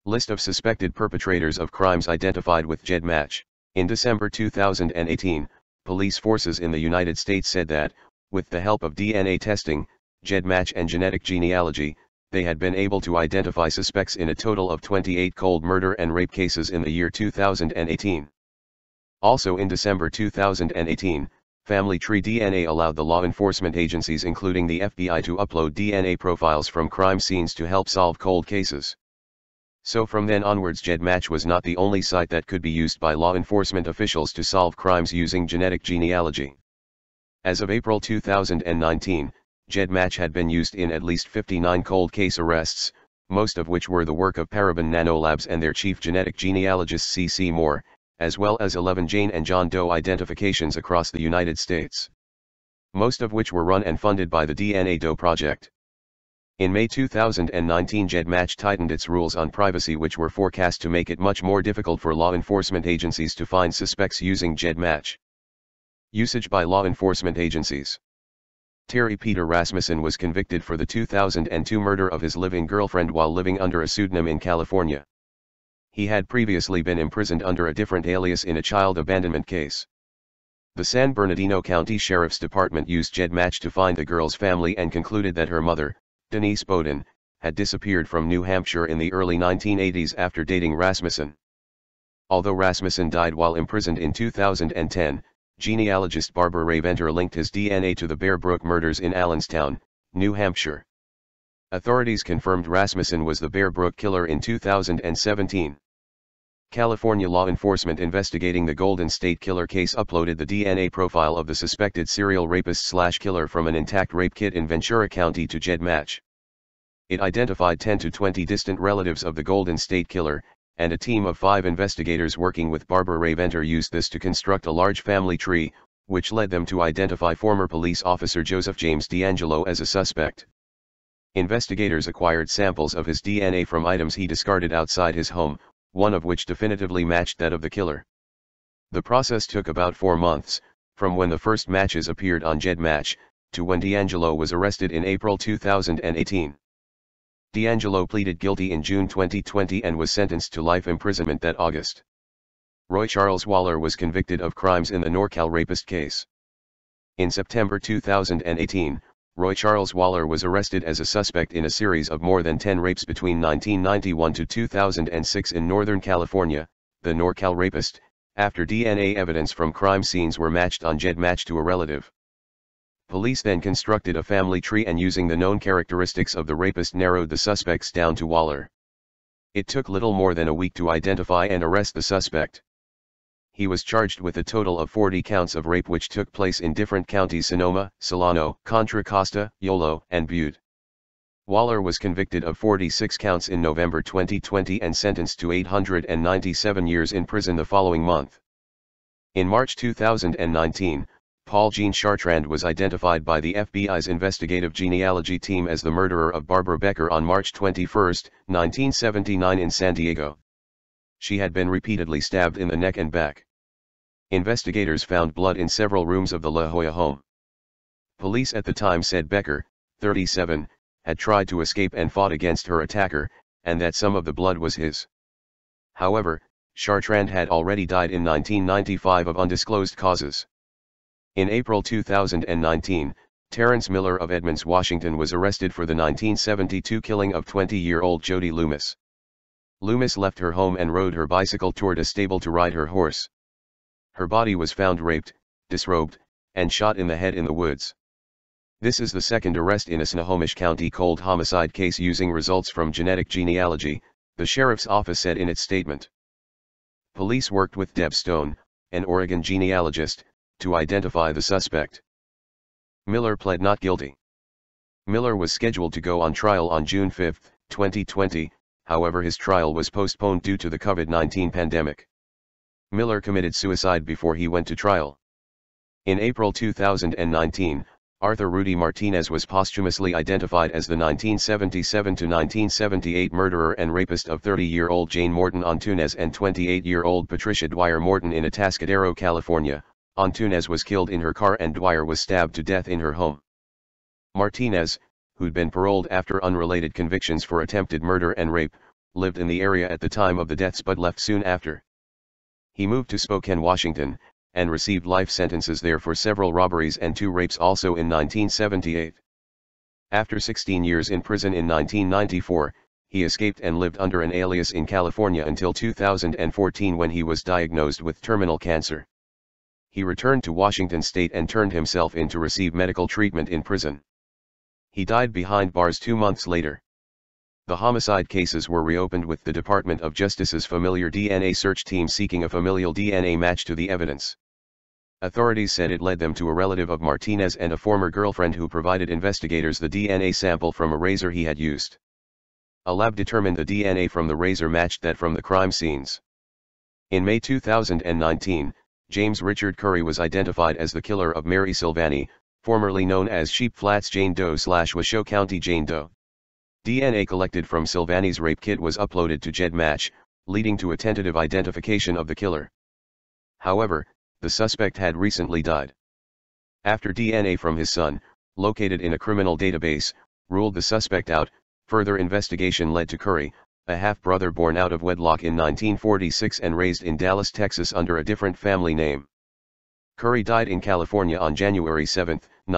List of suspected perpetrators of crimes identified with GEDMatch. In December 2018, police forces in the United States said that, with the help of DNA testing, GEDMatch and genetic genealogy, they had been able to identify suspects in a total of 28 cold murder and rape cases in the year 2018. Also in December 2018, Family Tree DNA allowed the law enforcement agencies including the FBI to upload DNA profiles from crime scenes to help solve cold cases. So from then onwards GEDMatch was not the only site that could be used by law enforcement officials to solve crimes using genetic genealogy. As of April 2019, GEDMatch had been used in at least 59 cold case arrests, most of which were the work of Paraben Nanolabs and their chief genetic genealogist C.C. Moore, as well as 11 Jane and John Doe identifications across the United States. Most of which were run and funded by the DNA Doe Project. In May 2019 GEDMatch tightened its rules on privacy, which were forecast to make it much more difficult for law enforcement agencies to find suspects using GEDMatch. Usage by law enforcement agencies. Terry Peter Rasmussen was convicted for the 2002 murder of his living girlfriend while living under a pseudonym in California. He had previously been imprisoned under a different alias in a child abandonment case. The San Bernardino County Sheriff's Department used GEDMatch to find the girl's family and concluded that her mother, Denise Bowden, had disappeared from New Hampshire in the early 1980s after dating Rasmussen. Although Rasmussen died while imprisoned in 2010, genealogist Barbara Ray Venter linked his DNA to the Bear Brook murders in Allenstown, New Hampshire. Authorities confirmed Rasmussen was the Bear Brook killer in 2017. California law enforcement investigating the Golden State Killer case uploaded the DNA profile of the suspected serial rapist/killer from an intact rape kit in Ventura County to GEDMatch. It identified 10 to 20 distant relatives of the Golden State Killer, and a team of 5 investigators working with Barbara Ray Venter used this to construct a large family tree, which led them to identify former police officer Joseph James D'Angelo as a suspect. Investigators acquired samples of his DNA from items he discarded outside his home, one of which definitively matched that of the killer. The process took about 4 months, from when the first matches appeared on GEDMatch, to when D'Angelo was arrested in April 2018. D'Angelo pleaded guilty in June 2020 and was sentenced to life imprisonment that August. Roy Charles Waller was convicted of crimes in the NorCal rapist case. In September 2018, Roy Charles Waller was arrested as a suspect in a series of more than 10 rapes between 1991 to 2006 in Northern California, the NorCal rapist, after DNA evidence from crime scenes were matched on GEDMatch to a relative. Police then constructed a family tree and using the known characteristics of the rapist narrowed the suspects down to Waller. It took little more than a week to identify and arrest the suspect. He was charged with a total of 40 counts of rape which took place in different counties: Sonoma, Solano, Contra Costa, Yolo, and Butte. Waller was convicted of 46 counts in November 2020 and sentenced to 897 years in prison the following month. In March 2019, Paul Jean Chartrand was identified by the FBI's investigative genealogy team as the murderer of Barbara Becker on March 21, 1979 in San Diego. She had been repeatedly stabbed in the neck and back. Investigators found blood in several rooms of the La Jolla home. Police at the time said Becker, 37, had tried to escape and fought against her attacker, and that some of the blood was his. However, Chartrand had already died in 1995 of undisclosed causes. In April 2019, Terrence Miller of Edmonds, Washington was arrested for the 1972 killing of 20-year-old Jody Loomis. Loomis left her home and rode her bicycle toward a stable to ride her horse. Her body was found raped, disrobed, and shot in the head in the woods. This is the second arrest in a Snohomish County cold homicide case using results from genetic genealogy, the sheriff's office said in its statement. Police worked with Deb Stone, an Oregon genealogist, to identify the suspect. Miller pled not guilty. Miller was scheduled to go on trial on June 5, 2020, however his trial was postponed due to the COVID-19 pandemic. Miller committed suicide before he went to trial. In April 2019, Arthur Rudy Martinez was posthumously identified as the 1977-1978 murderer and rapist of 30-year-old Jane Morton Antunes and 28-year-old Patricia Dwyer Morton in Atascadero, California. Antunes was killed in her car and Dwyer was stabbed to death in her home. Martinez, who'd been paroled after unrelated convictions for attempted murder and rape, lived in the area at the time of the deaths but left soon after. He moved to Spokane, Washington, and received life sentences there for several robberies and 2 rapes also in 1978. After 16 years in prison in 1994, he escaped and lived under an alias in California until 2014 when he was diagnosed with terminal cancer. He returned to Washington state and turned himself in to receive medical treatment in prison. He died behind bars 2 months later. The homicide cases were reopened with the Department of Justice's familiar DNA search team seeking a familial DNA match to the evidence. Authorities said it led them to a relative of Martinez and a former girlfriend who provided investigators the DNA sample from a razor he had used. A lab determined the DNA from the razor matched that from the crime scenes. In May 2019, James Richard Curry was identified as the killer of Mary Silvani, formerly known as Sheep Flats Jane Doe/Washoe County Jane Doe. DNA collected from Silvani's rape kit was uploaded to GEDMatch, leading to a tentative identification of the killer. However, the suspect had recently died. After DNA from his son, located in a criminal database, ruled the suspect out, further investigation led to Curry, a half-brother born out of wedlock in 1946 and raised in Dallas, Texas under a different family name. Curry died in California on January 7,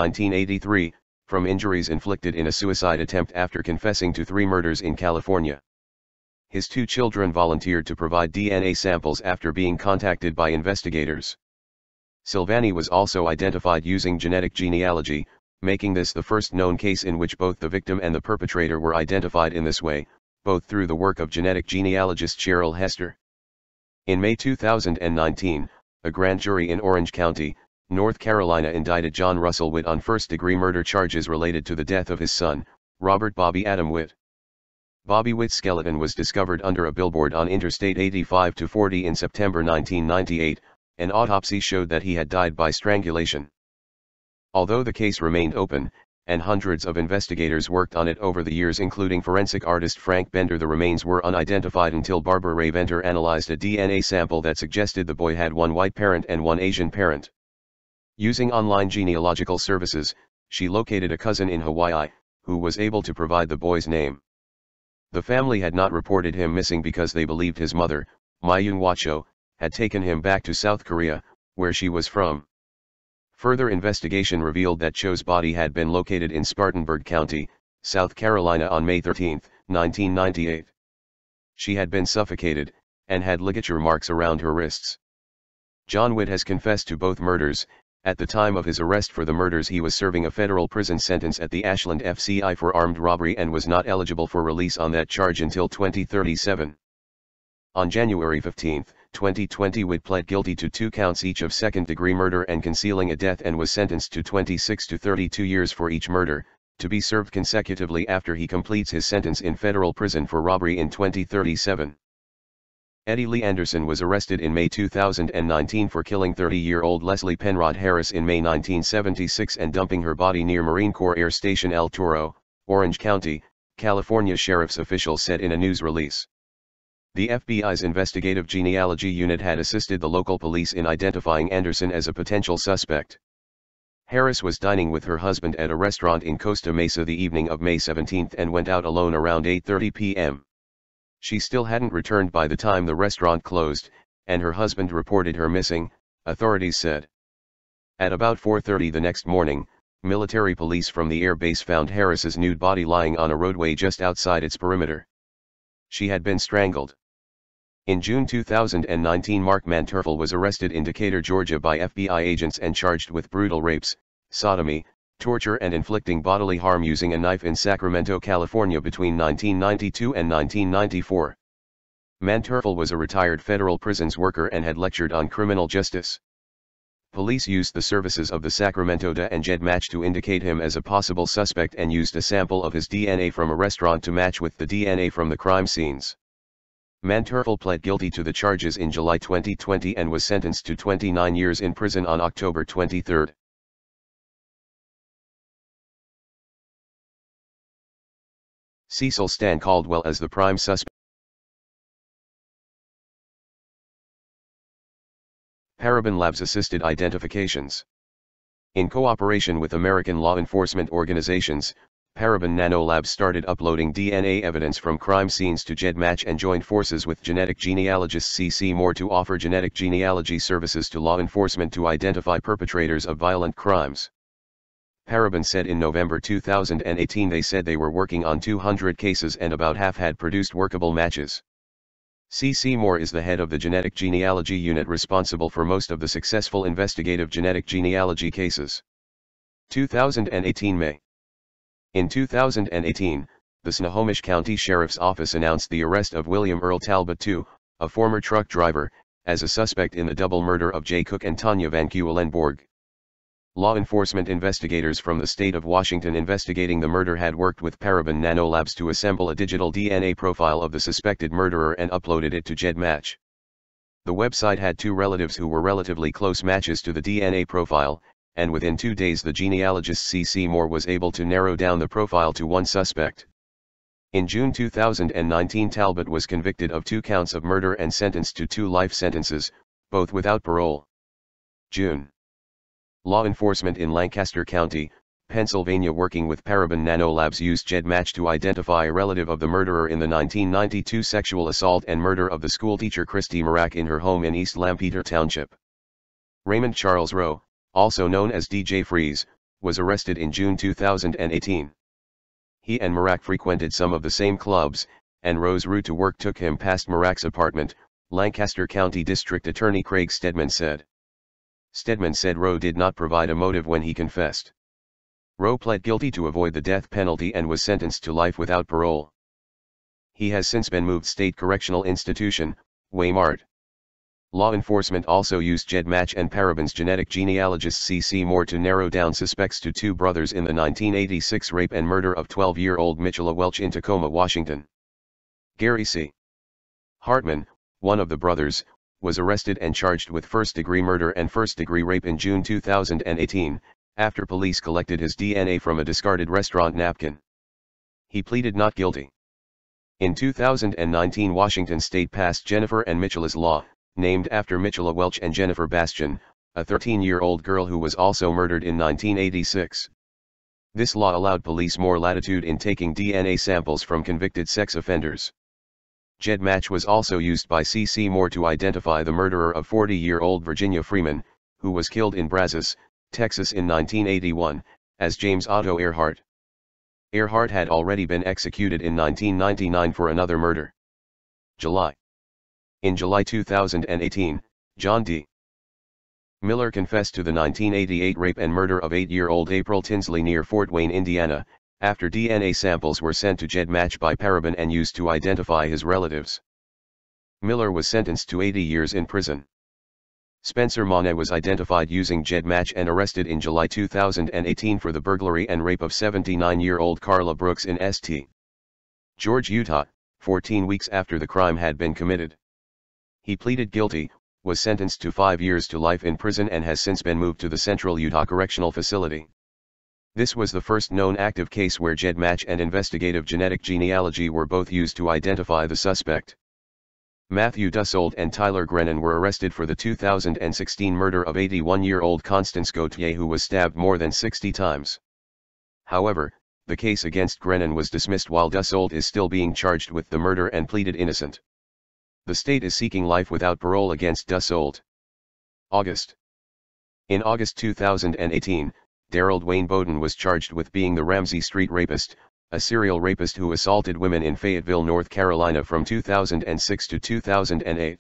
1983, from injuries inflicted in a suicide attempt after confessing to 3 murders in California. His 2 children volunteered to provide DNA samples after being contacted by investigators. Silvani was also identified using genetic genealogy, making this the first known case in which both the victim and the perpetrator were identified in this way, both through the work of genetic genealogist Cheryl Hester. In May 2019, a grand jury in Orange County, North Carolina indicted John Russell Witt on first-degree murder charges related to the death of his son, Robert Bobby Adam Witt. Bobby Witt's skeleton was discovered under a billboard on Interstate 85-40 in September 1998, an autopsy showed that he had died by strangulation. Although the case remained open, and hundreds of investigators worked on it over the years including forensic artist Frank Bender, the remains were unidentified until Barbara Ray Venter analyzed a DNA sample that suggested the boy had 1 white parent and 1 Asian parent. Using online genealogical services, she located a cousin in Hawaii, who was able to provide the boy's name. The family had not reported him missing because they believed his mother, Myung Washoe, had taken him back to South Korea, where she was from. Further investigation revealed that Cho's body had been located in Spartanburg County, South Carolina on May 13, 1998. She had been suffocated, and had ligature marks around her wrists. John Witt has confessed to both murders. At the time of his arrest for the murders he was serving a federal prison sentence at the Ashland FCI for armed robbery and was not eligible for release on that charge until 2037. On January 15, 2020, Witt pled guilty to 2 counts each of second-degree murder and concealing a death and was sentenced to 26 to 32 years for each murder, to be served consecutively after he completes his sentence in federal prison for robbery in 2037. Eddie Lee Anderson was arrested in May 2019 for killing 30-year-old Leslie Penrod Harris in May 1976 and dumping her body near Marine Corps Air Station El Toro, Orange County, California. Sheriff's officials said in a news release. The FBI's investigative genealogy unit had assisted the local police in identifying Anderson as a potential suspect. Harris was dining with her husband at a restaurant in Costa Mesa the evening of May 17 and went out alone around 8:30 p.m. She still hadn't returned by the time the restaurant closed, and her husband reported her missing, authorities said. At about 4:30 the next morning, military police from the air base found Harris's nude body lying on a roadway just outside its perimeter. She had been strangled. In June 2019, Mark Manterfel was arrested in Decatur, Georgia by FBI agents and charged with brutal rapes, sodomy, torture and inflicting bodily harm using a knife in Sacramento, California between 1992 and 1994. Manterfel was a retired federal prisons worker and had lectured on criminal justice. Police used the services of the Sacramento DA and GEDMatch to indicate him as a possible suspect and used a sample of his DNA from a restaurant to match with the DNA from the crime scenes. Manterfel pled guilty to the charges in July 2020 and was sentenced to 29 years in prison on October 23. Cecil Stan Caldwell as the prime suspect. Paraben Labs assisted identifications. In cooperation with American law enforcement organizations, Paraben Nanolabs started uploading DNA evidence from crime scenes to GEDMatch and joined forces with genetic genealogist C.C. Moore to offer genetic genealogy services to law enforcement to identify perpetrators of violent crimes. Paraben said in November 2018 they said they were working on 200 cases and about half had produced workable matches. C.C. Moore is the head of the genetic genealogy unit responsible for most of the successful investigative genetic genealogy cases. 2018 May. In 2018, the Snohomish County Sheriff's Office announced the arrest of William Earl Talbot II, a former truck driver, as a suspect in the double murder of Jay Cook and Tanya Van Keulenborg. Law enforcement investigators from the state of Washington investigating the murder had worked with Paraben Nanolabs to assemble a digital DNA profile of the suspected murderer and uploaded it to GEDMatch. The website had two relatives who were relatively close matches to the DNA profile, and within 2 days the genealogist C.C. Moore was able to narrow down the profile to one suspect. In June 2019 Talbot was convicted of 2 counts of murder and sentenced to 2 life sentences, both without parole. June. Law enforcement in Lancaster County, Pennsylvania working with Paraben Nanolabs used GEDMatch to identify a relative of the murderer in the 1992 sexual assault and murder of the schoolteacher Christy Marak in her home in East Lampeter Township. Raymond Charles Rowe, also known as DJ Freeze, was arrested in June 2018. He and Marak frequented some of the same clubs, and Rowe's route to work took him past Marak's apartment, Lancaster County District Attorney Craig Stedman said. Stedman said Rowe did not provide a motive when he confessed. Rowe pled guilty to avoid the death penalty and was sentenced to life without parole. He has since been moved State Correctional Institution, Waymart. Law enforcement also used GEDMatch and Paraben's genetic genealogist C.C. Moore to narrow down suspects to 2 brothers in the 1986 rape and murder of 12-year-old Mitchella Welch in Tacoma, Washington. Gary C. Hartman, one of the brothers, was arrested and charged with first-degree murder and first-degree rape in June 2018, after police collected his DNA from a discarded restaurant napkin. He pleaded not guilty. In 2019 Washington State passed Jennifer and Mitchella's Law, named after Mitchella Welch and Jennifer Bastian, a 13-year-old girl who was also murdered in 1986. This law allowed police more latitude in taking DNA samples from convicted sex offenders. GEDMatch was also used by C.C. Moore to identify the murderer of 40-year-old Virginia Freeman, who was killed in Brazos, Texas in 1981, as James Otto Earhart. Earhart had already been executed in 1999 for another murder. July. In July 2018, John D. Miller confessed to the 1988 rape and murder of 8-year-old April Tinsley near Fort Wayne, Indiana, after DNA samples were sent to GEDMatch by Paraben and used to identify his relatives. Miller was sentenced to 80 years in prison. Spencer Monet was identified using GEDMatch and arrested in July 2018 for the burglary and rape of 79-year-old Carla Brooks in St. George, Utah, 14 weeks after the crime had been committed. He pleaded guilty, was sentenced to 5 years to life in prison and has since been moved to the Central Utah Correctional Facility. This was the first known active case where GEDMatch and investigative genetic genealogy were both used to identify the suspect. Matthew Dussold and Tyler Grennan were arrested for the 2016 murder of 81-year-old Constance Gauthier, who was stabbed more than 60 times. However, the case against Grennan was dismissed while Dussold is still being charged with the murder and pleaded innocent. The state is seeking life without parole against Dussold. August. In August 2018, Daryl Wayne Bowden was charged with being the Ramsey Street rapist, a serial rapist who assaulted women in Fayetteville, North Carolina from 2006 to 2008.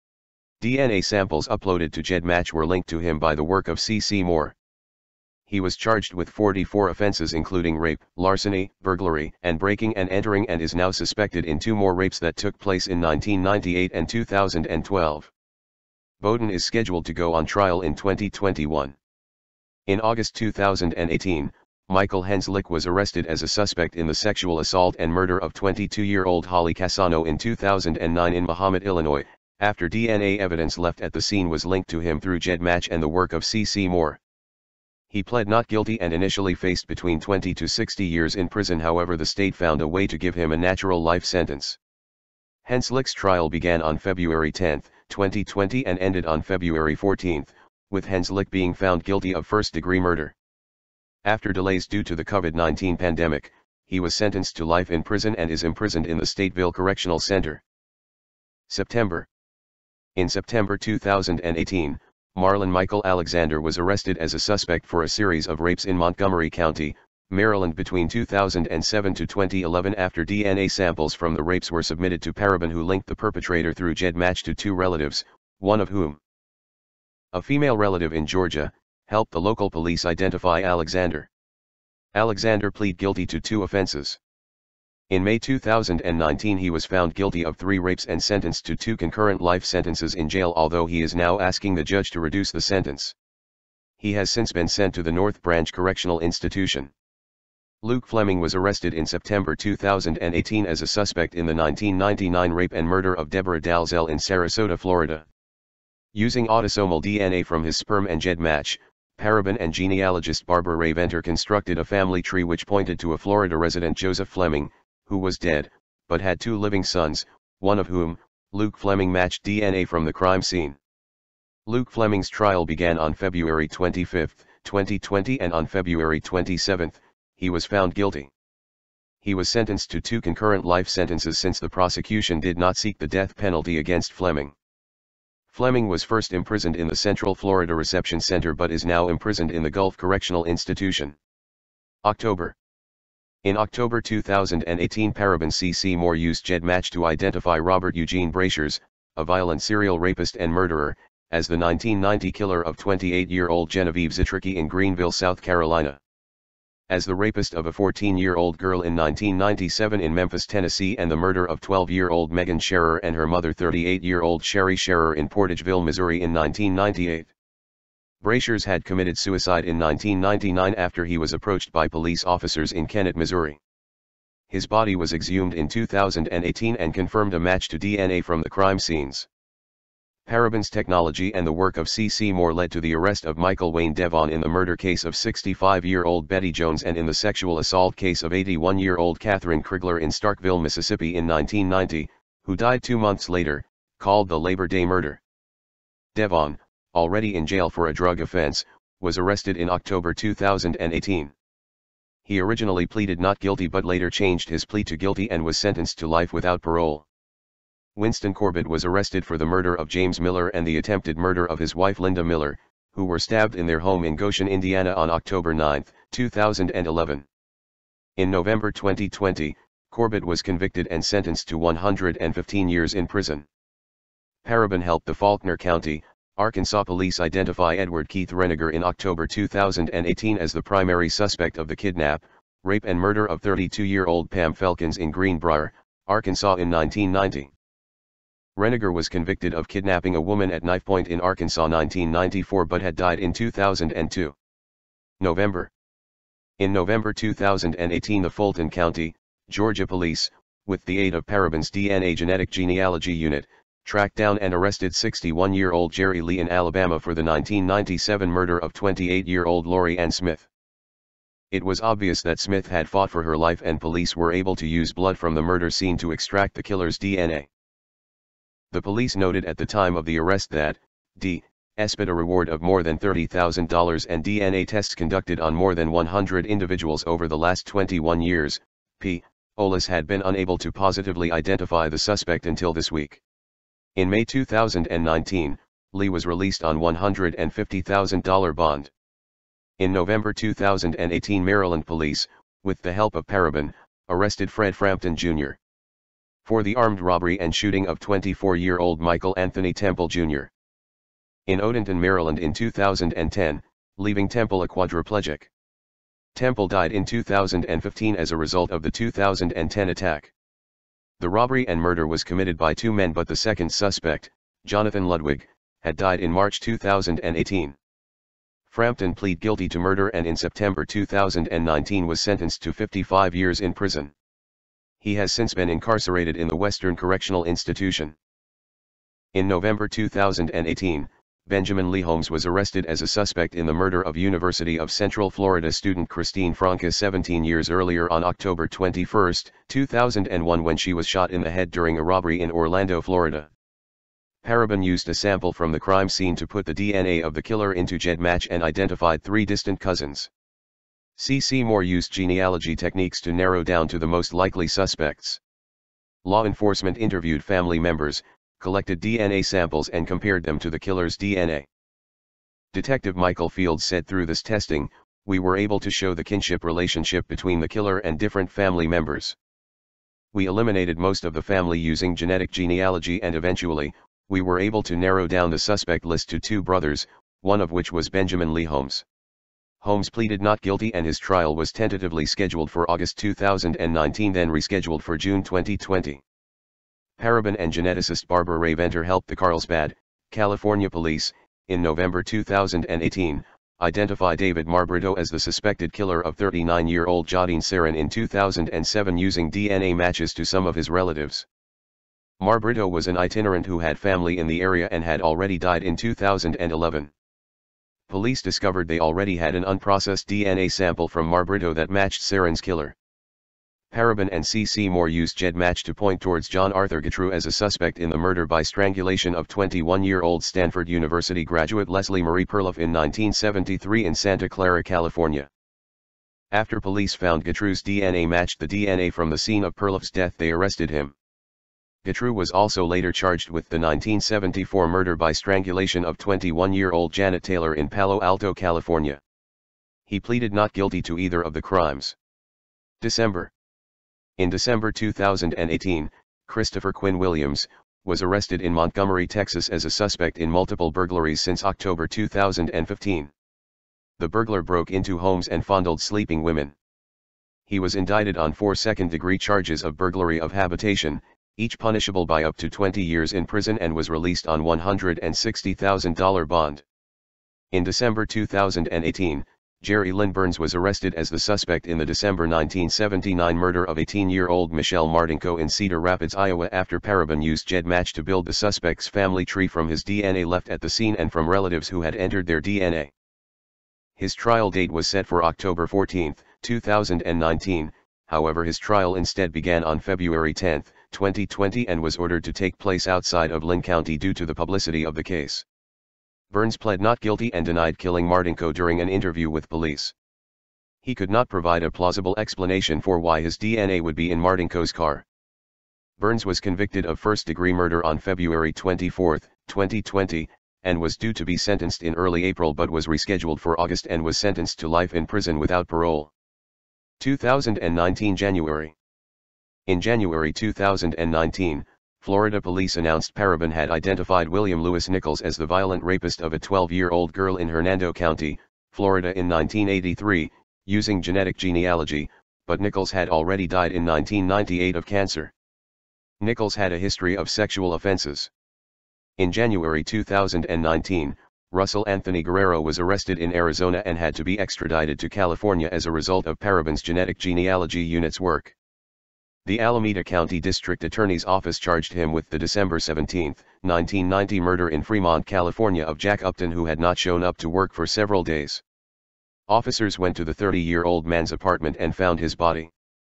DNA samples uploaded to GEDMatch were linked to him by the work of C.C. Moore. He was charged with 44 offenses including rape, larceny, burglary, and breaking and entering, and is now suspected in 2 more rapes that took place in 1998 and 2012. Bowden is scheduled to go on trial in 2021. In August 2018, Michael Henslick was arrested as a suspect in the sexual assault and murder of 22-year-old Holly Cassano in 2009 in Mahomet, Illinois, after DNA evidence left at the scene was linked to him through GEDMatch and the work of C.C. Moore. He pled not guilty and initially faced between 20 to 60 years in prison. However, the state found a way to give him a natural life sentence. Henslick's trial began on February 10, 2020 and ended on February 14, with Henslick being found guilty of first-degree murder. After delays due to the COVID-19 pandemic, he was sentenced to life in prison and is imprisoned in the Stateville Correctional Center. September. In September 2018, Marlon Michael Alexander was arrested as a suspect for a series of rapes in Montgomery County, Maryland between 2007 to 2011 after DNA samples from the rapes were submitted to Parabon, who linked the perpetrator through GEDMatch to two relatives, one of whom, a female relative in Georgia, helped the local police identify Alexander. Alexander pleaded guilty to two offenses. In May 2019 he was found guilty of 3 rapes and sentenced to 2 concurrent life sentences in jail, although he is now asking the judge to reduce the sentence. He has since been sent to the North Branch Correctional Institution. Luke Fleming was arrested in September 2018 as a suspect in the 1999 rape and murder of Deborah Dalzell in Sarasota, Florida. Using autosomal DNA from his sperm and GEDMatch, Parabon and genealogist Barbara Raventer constructed a family tree which pointed to a Florida resident, Joseph Fleming, who was dead, but had 2 living sons, one of whom, Luke Fleming, matched DNA from the crime scene. Luke Fleming's trial began on February 25, 2020, and on February 27, he was found guilty. He was sentenced to 2 concurrent life sentences since the prosecution did not seek the death penalty against Fleming. Fleming was first imprisoned in the Central Florida Reception Center but is now imprisoned in the Gulf Correctional Institution. October. In October 2018, Parabon C.C. Moore used GEDMatch to identify Robert Eugene Brashers, a violent serial rapist and murderer, as the 1990 killer of 28-year-old Genevieve Zitricki in Greenville, South Carolina. As the rapist of a 14-year-old girl in 1997 in Memphis, Tennessee, and the murder of 12-year-old Megan Scherer and her mother 38-year-old Sherry Scherer in Portageville, Missouri in 1998. Brashers had committed suicide in 1999 after he was approached by police officers in Kennett, Missouri. His body was exhumed in 2018 and confirmed a match to DNA from the crime scenes. Parabon's technology and the work of C.C. Moore led to the arrest of Michael Wayne Devon in the murder case of 65-year-old Betty Jones and in the sexual assault case of 81-year-old Catherine Krigler in Starkville, Mississippi in 1990, who died 2 months later, called the Labor Day murder. Devon, already in jail for a drug offense, was arrested in October 2018. He originally pleaded not guilty but later changed his plea to guilty and was sentenced to life without parole. Winston Corbett was arrested for the murder of James Miller and the attempted murder of his wife Linda Miller, who were stabbed in their home in Goshen, Indiana on October 9, 2011. In November 2020, Corbett was convicted and sentenced to 115 years in prison. Parabon helped the Faulkner County, Arkansas police identify Edward Keith Reniger in October 2018 as the primary suspect of the kidnap, rape and murder of 32-year-old Pam Felkins in Greenbrier, Arkansas in 1990. Reniger was convicted of kidnapping a woman at knife point in Arkansas 1994 but had died in 2002. November. In November 2018, the Fulton County, Georgia police, with the aid of Parabon's DNA genetic genealogy unit, tracked down and arrested 61-year-old Jerry Lee in Alabama for the 1997 murder of 28-year-old Lori Ann Smith. It was obvious that Smith had fought for her life and police were able to use blood from the murder scene to extract the killer's DNA. The police noted at the time of the arrest that, D.S. paid a reward of more than $30,000 and DNA tests conducted on more than 100 individuals over the last 21 years, P. Olis had been unable to positively identify the suspect until this week. In May 2019, Lee was released on $150,000 bond. In November 2018, Maryland police, with the help of Parabon, arrested Fred Frampton Jr. for the armed robbery and shooting of 24-year-old Michael Anthony Temple Jr. in Odenton, Maryland in 2010, leaving Temple a quadriplegic. Temple died in 2015 as a result of the 2010 attack. The robbery and murder was committed by 2 men, but the second suspect, Jonathan Ludwig, had died in March 2018. Frampton pleaded guilty to murder and in September 2019 was sentenced to 55 years in prison. He has since been incarcerated in the Western Correctional Institution. In November 2018, Benjamin Lee Holmes was arrested as a suspect in the murder of University of Central Florida student Christine Franca 17 years earlier on October 21, 2001 when she was shot in the head during a robbery in Orlando, Florida. Parabon used a sample from the crime scene to put the DNA of the killer into GEDMatch and identified 3 distant cousins. C.C. Moore used genealogy techniques to narrow down to the most likely suspects. Law enforcement interviewed family members, collected DNA samples and compared them to the killer's DNA. Detective Michael Fields said through this testing, we were able to show the kinship relationship between the killer and different family members. We eliminated most of the family using genetic genealogy and eventually, we were able to narrow down the suspect list to 2 brothers, one of which was Benjamin Lee Holmes. Holmes pleaded not guilty and his trial was tentatively scheduled for August 2019 then rescheduled for June 2020. Paraben and geneticist Barbara Ray-Venter helped the Carlsbad, California police, in November 2018, identify David Marbrito as the suspected killer of 39-year-old Jadine Sarin in 2007 using DNA matches to some of his relatives. Marbrito was an itinerant who had family in the area and had already died in 2011. Police discovered they already had an unprocessed DNA sample from Marbrito that matched Sarin's killer. Paraben and C.C. Moore used GEDMatch to point towards John Arthur Gautreaux as a suspect in the murder by strangulation of 21-year-old Stanford University graduate Leslie Marie Perloff in 1973 in Santa Clara, California. After police found Gautreaux's DNA matched the DNA from the scene of Perloff's death, they arrested him. Gautreaux was also later charged with the 1974 murder by strangulation of 21-year-old Janet Taylor in Palo Alto, California. He pleaded not guilty to either of the crimes. December. In December 2018, Christopher Quinn Williams was arrested in Montgomery, Texas as a suspect in multiple burglaries since October 2015. The burglar broke into homes and fondled sleeping women. He was indicted on 4 second-degree charges of burglary of habitation, each punishable by up to 20 years in prison, and was released on $160,000 bond. In December 2018, Jerry Lynn Burns was arrested as the suspect in the December 1979 murder of 18-year-old Michelle Martinko in Cedar Rapids, Iowa after Paraben used GEDMatch to build the suspect's family tree from his DNA left at the scene and from relatives who had entered their DNA. His trial date was set for October 14, 2019, however his trial instead began on February 10, 2020 and was ordered to take place outside of Lynn County due to the publicity of the case. Burns pled not guilty and denied killing Martinko during an interview with police. He could not provide a plausible explanation for why his DNA would be in Martinko's car. Burns was convicted of first-degree murder on February 24, 2020, and was due to be sentenced in early April but was rescheduled for August and was sentenced to life in prison without parole. 2019 January. In January 2019, Florida police announced Paraben had identified William Lewis Nichols as the violent rapist of a 12-year-old girl in Hernando County, Florida in 1983, using genetic genealogy, but Nichols had already died in 1998 of cancer. Nichols had a history of sexual offenses. In January 2019, Russell Anthony Guerrero was arrested in Arizona and had to be extradited to California as a result of Paraben's genetic genealogy unit's work. The Alameda County District Attorney's Office charged him with the December 17, 1990 murder in Fremont, California of Jack Upton, who had not shown up to work for several days. Officers went to the 30-year-old man's apartment and found his body.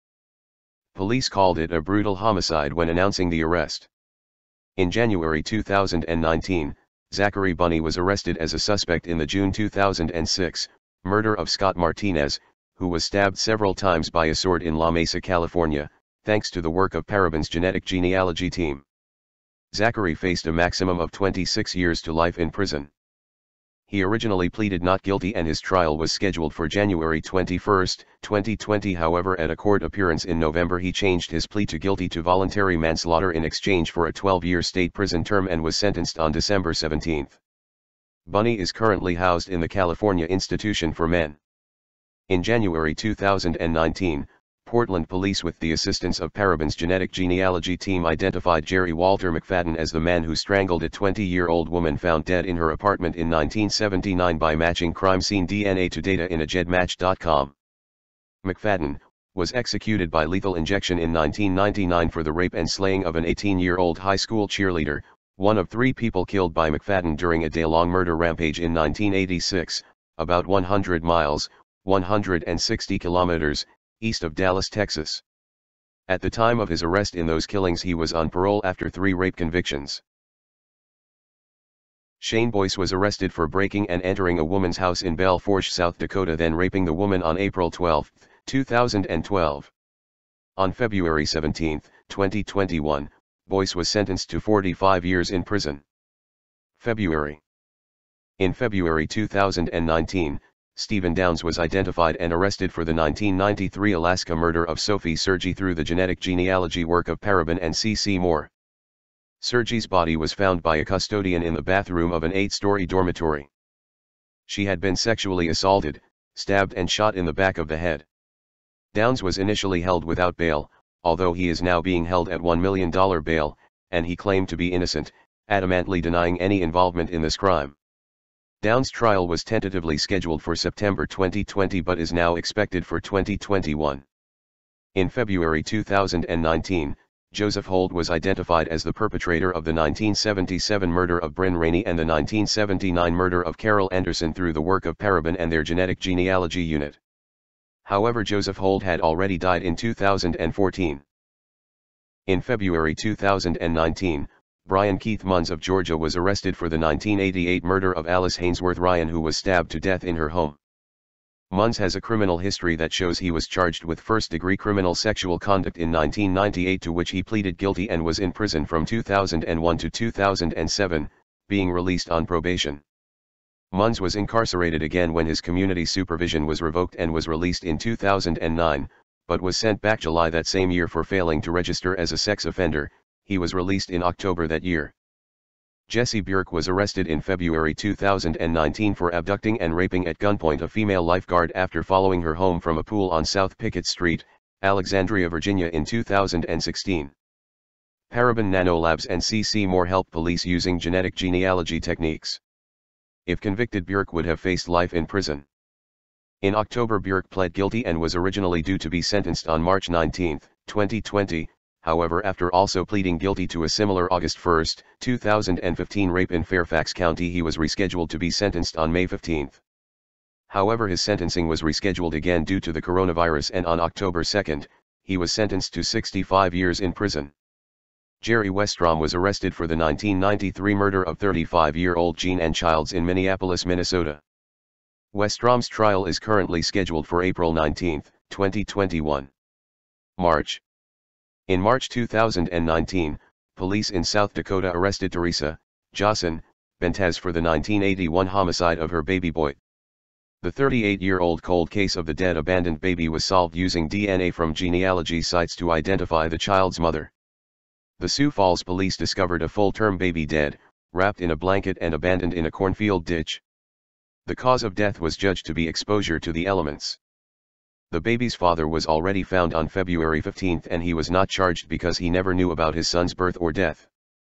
Police called it a brutal homicide when announcing the arrest. In January 2019, Zachary Bunny was arrested as a suspect in the June 2006 murder of Scott Martinez, who was stabbed several times by a sword in La Mesa, California, thanks to the work of Paraben's genetic genealogy team. Zachary faced a maximum of 26 years to life in prison. He originally pleaded not guilty and his trial was scheduled for January 21, 2020. However, at a court appearance in November he changed his plea to guilty to voluntary manslaughter in exchange for a 12-year state prison term and was sentenced on December 17. Bunny is currently housed in the California Institution for Men. In January 2019, Portland police with the assistance of Paraben's genetic genealogy team identified Jerry Walter McFadden as the man who strangled a 20-year-old woman found dead in her apartment in 1979 by matching crime scene DNA to data in a GEDMatch.com. McFadden was executed by lethal injection in 1999 for the rape and slaying of an 18-year-old high school cheerleader, one of 3 people killed by McFadden during a day-long murder rampage in 1986, about 100 miles, 160 kilometers, east of Dallas, Texas. At the time of his arrest in those killings he was on parole after 3 rape convictions. Shane Boyce was arrested for breaking and entering a woman's house in Belle Fourche, South Dakota, then raping the woman on April 12, 2012. On February 17, 2021, Boyce was sentenced to 45 years in prison. February. In February 2019, Stephen Downs was identified and arrested for the 1993 Alaska murder of Sophie Sergi through the genetic genealogy work of Parabon and C.C. Moore. Sergi's body was found by a custodian in the bathroom of an 8-story dormitory. She had been sexually assaulted, stabbed and shot in the back of the head. Downs was initially held without bail, although he is now being held at $1 million bail, and he claimed to be innocent, adamantly denying any involvement in this crime. Downs' trial was tentatively scheduled for September 2020 but is now expected for 2021. In February 2019, Joseph Holt was identified as the perpetrator of the 1977 murder of Bryn Rainey and the 1979 murder of Carol Anderson through the work of Parabon and their genetic genealogy unit. However, Joseph Holt had already died in 2014. In February 2019, Brian Keith Munns of Georgia was arrested for the 1988 murder of Alice Hainsworth Ryan, who was stabbed to death in her home. Munns has a criminal history that shows he was charged with first-degree criminal sexual conduct in 1998, to which he pleaded guilty and was in prison from 2001 to 2007, being released on probation. Munns was incarcerated again when his community supervision was revoked and was released in 2009, but was sent back July that same year for failing to register as a sex offender. He was released in October that year. Jesse Burke was arrested in February 2019 for abducting and raping at gunpoint a female lifeguard after following her home from a pool on South Pickett Street, Alexandria, Virginia in 2016. Parabon Nanolabs and C.C. Moore helped police using genetic genealogy techniques. If convicted, Burke would have faced life in prison. In October, Burke pled guilty and was originally due to be sentenced on March 19, 2020. However, after also pleading guilty to a similar August 1, 2015 rape in Fairfax County, he was rescheduled to be sentenced on May 15. However, his sentencing was rescheduled again due to the coronavirus, and on October 2, he was sentenced to 65 years in prison. Jerry Westrom was arrested for the 1993 murder of 35-year-old Jean Ann Childs in Minneapolis, Minnesota. Westrom's trial is currently scheduled for April 19, 2021. March. In March 2019, police in South Dakota arrested Teresa Jocelyn Bentez for the 1981 homicide of her baby boy. The 38-year-old cold case of the dead abandoned baby was solved using DNA from genealogy sites to identify the child's mother. The Sioux Falls police discovered a full-term baby dead, wrapped in a blanket and abandoned in a cornfield ditch. The cause of death was judged to be exposure to the elements. The baby's father was already found on February 15 and he was not charged because he never knew about his son's birth or death.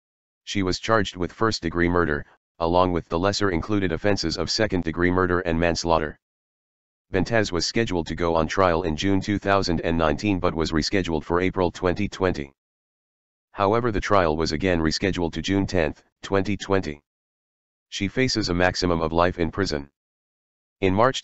She was charged with first-degree murder, along with the lesser-included offenses of second-degree murder and manslaughter. Bentez was scheduled to go on trial in June 2019 but was rescheduled for April 2020. However, the trial was again rescheduled to June 10, 2020. She faces a maximum of life in prison. In March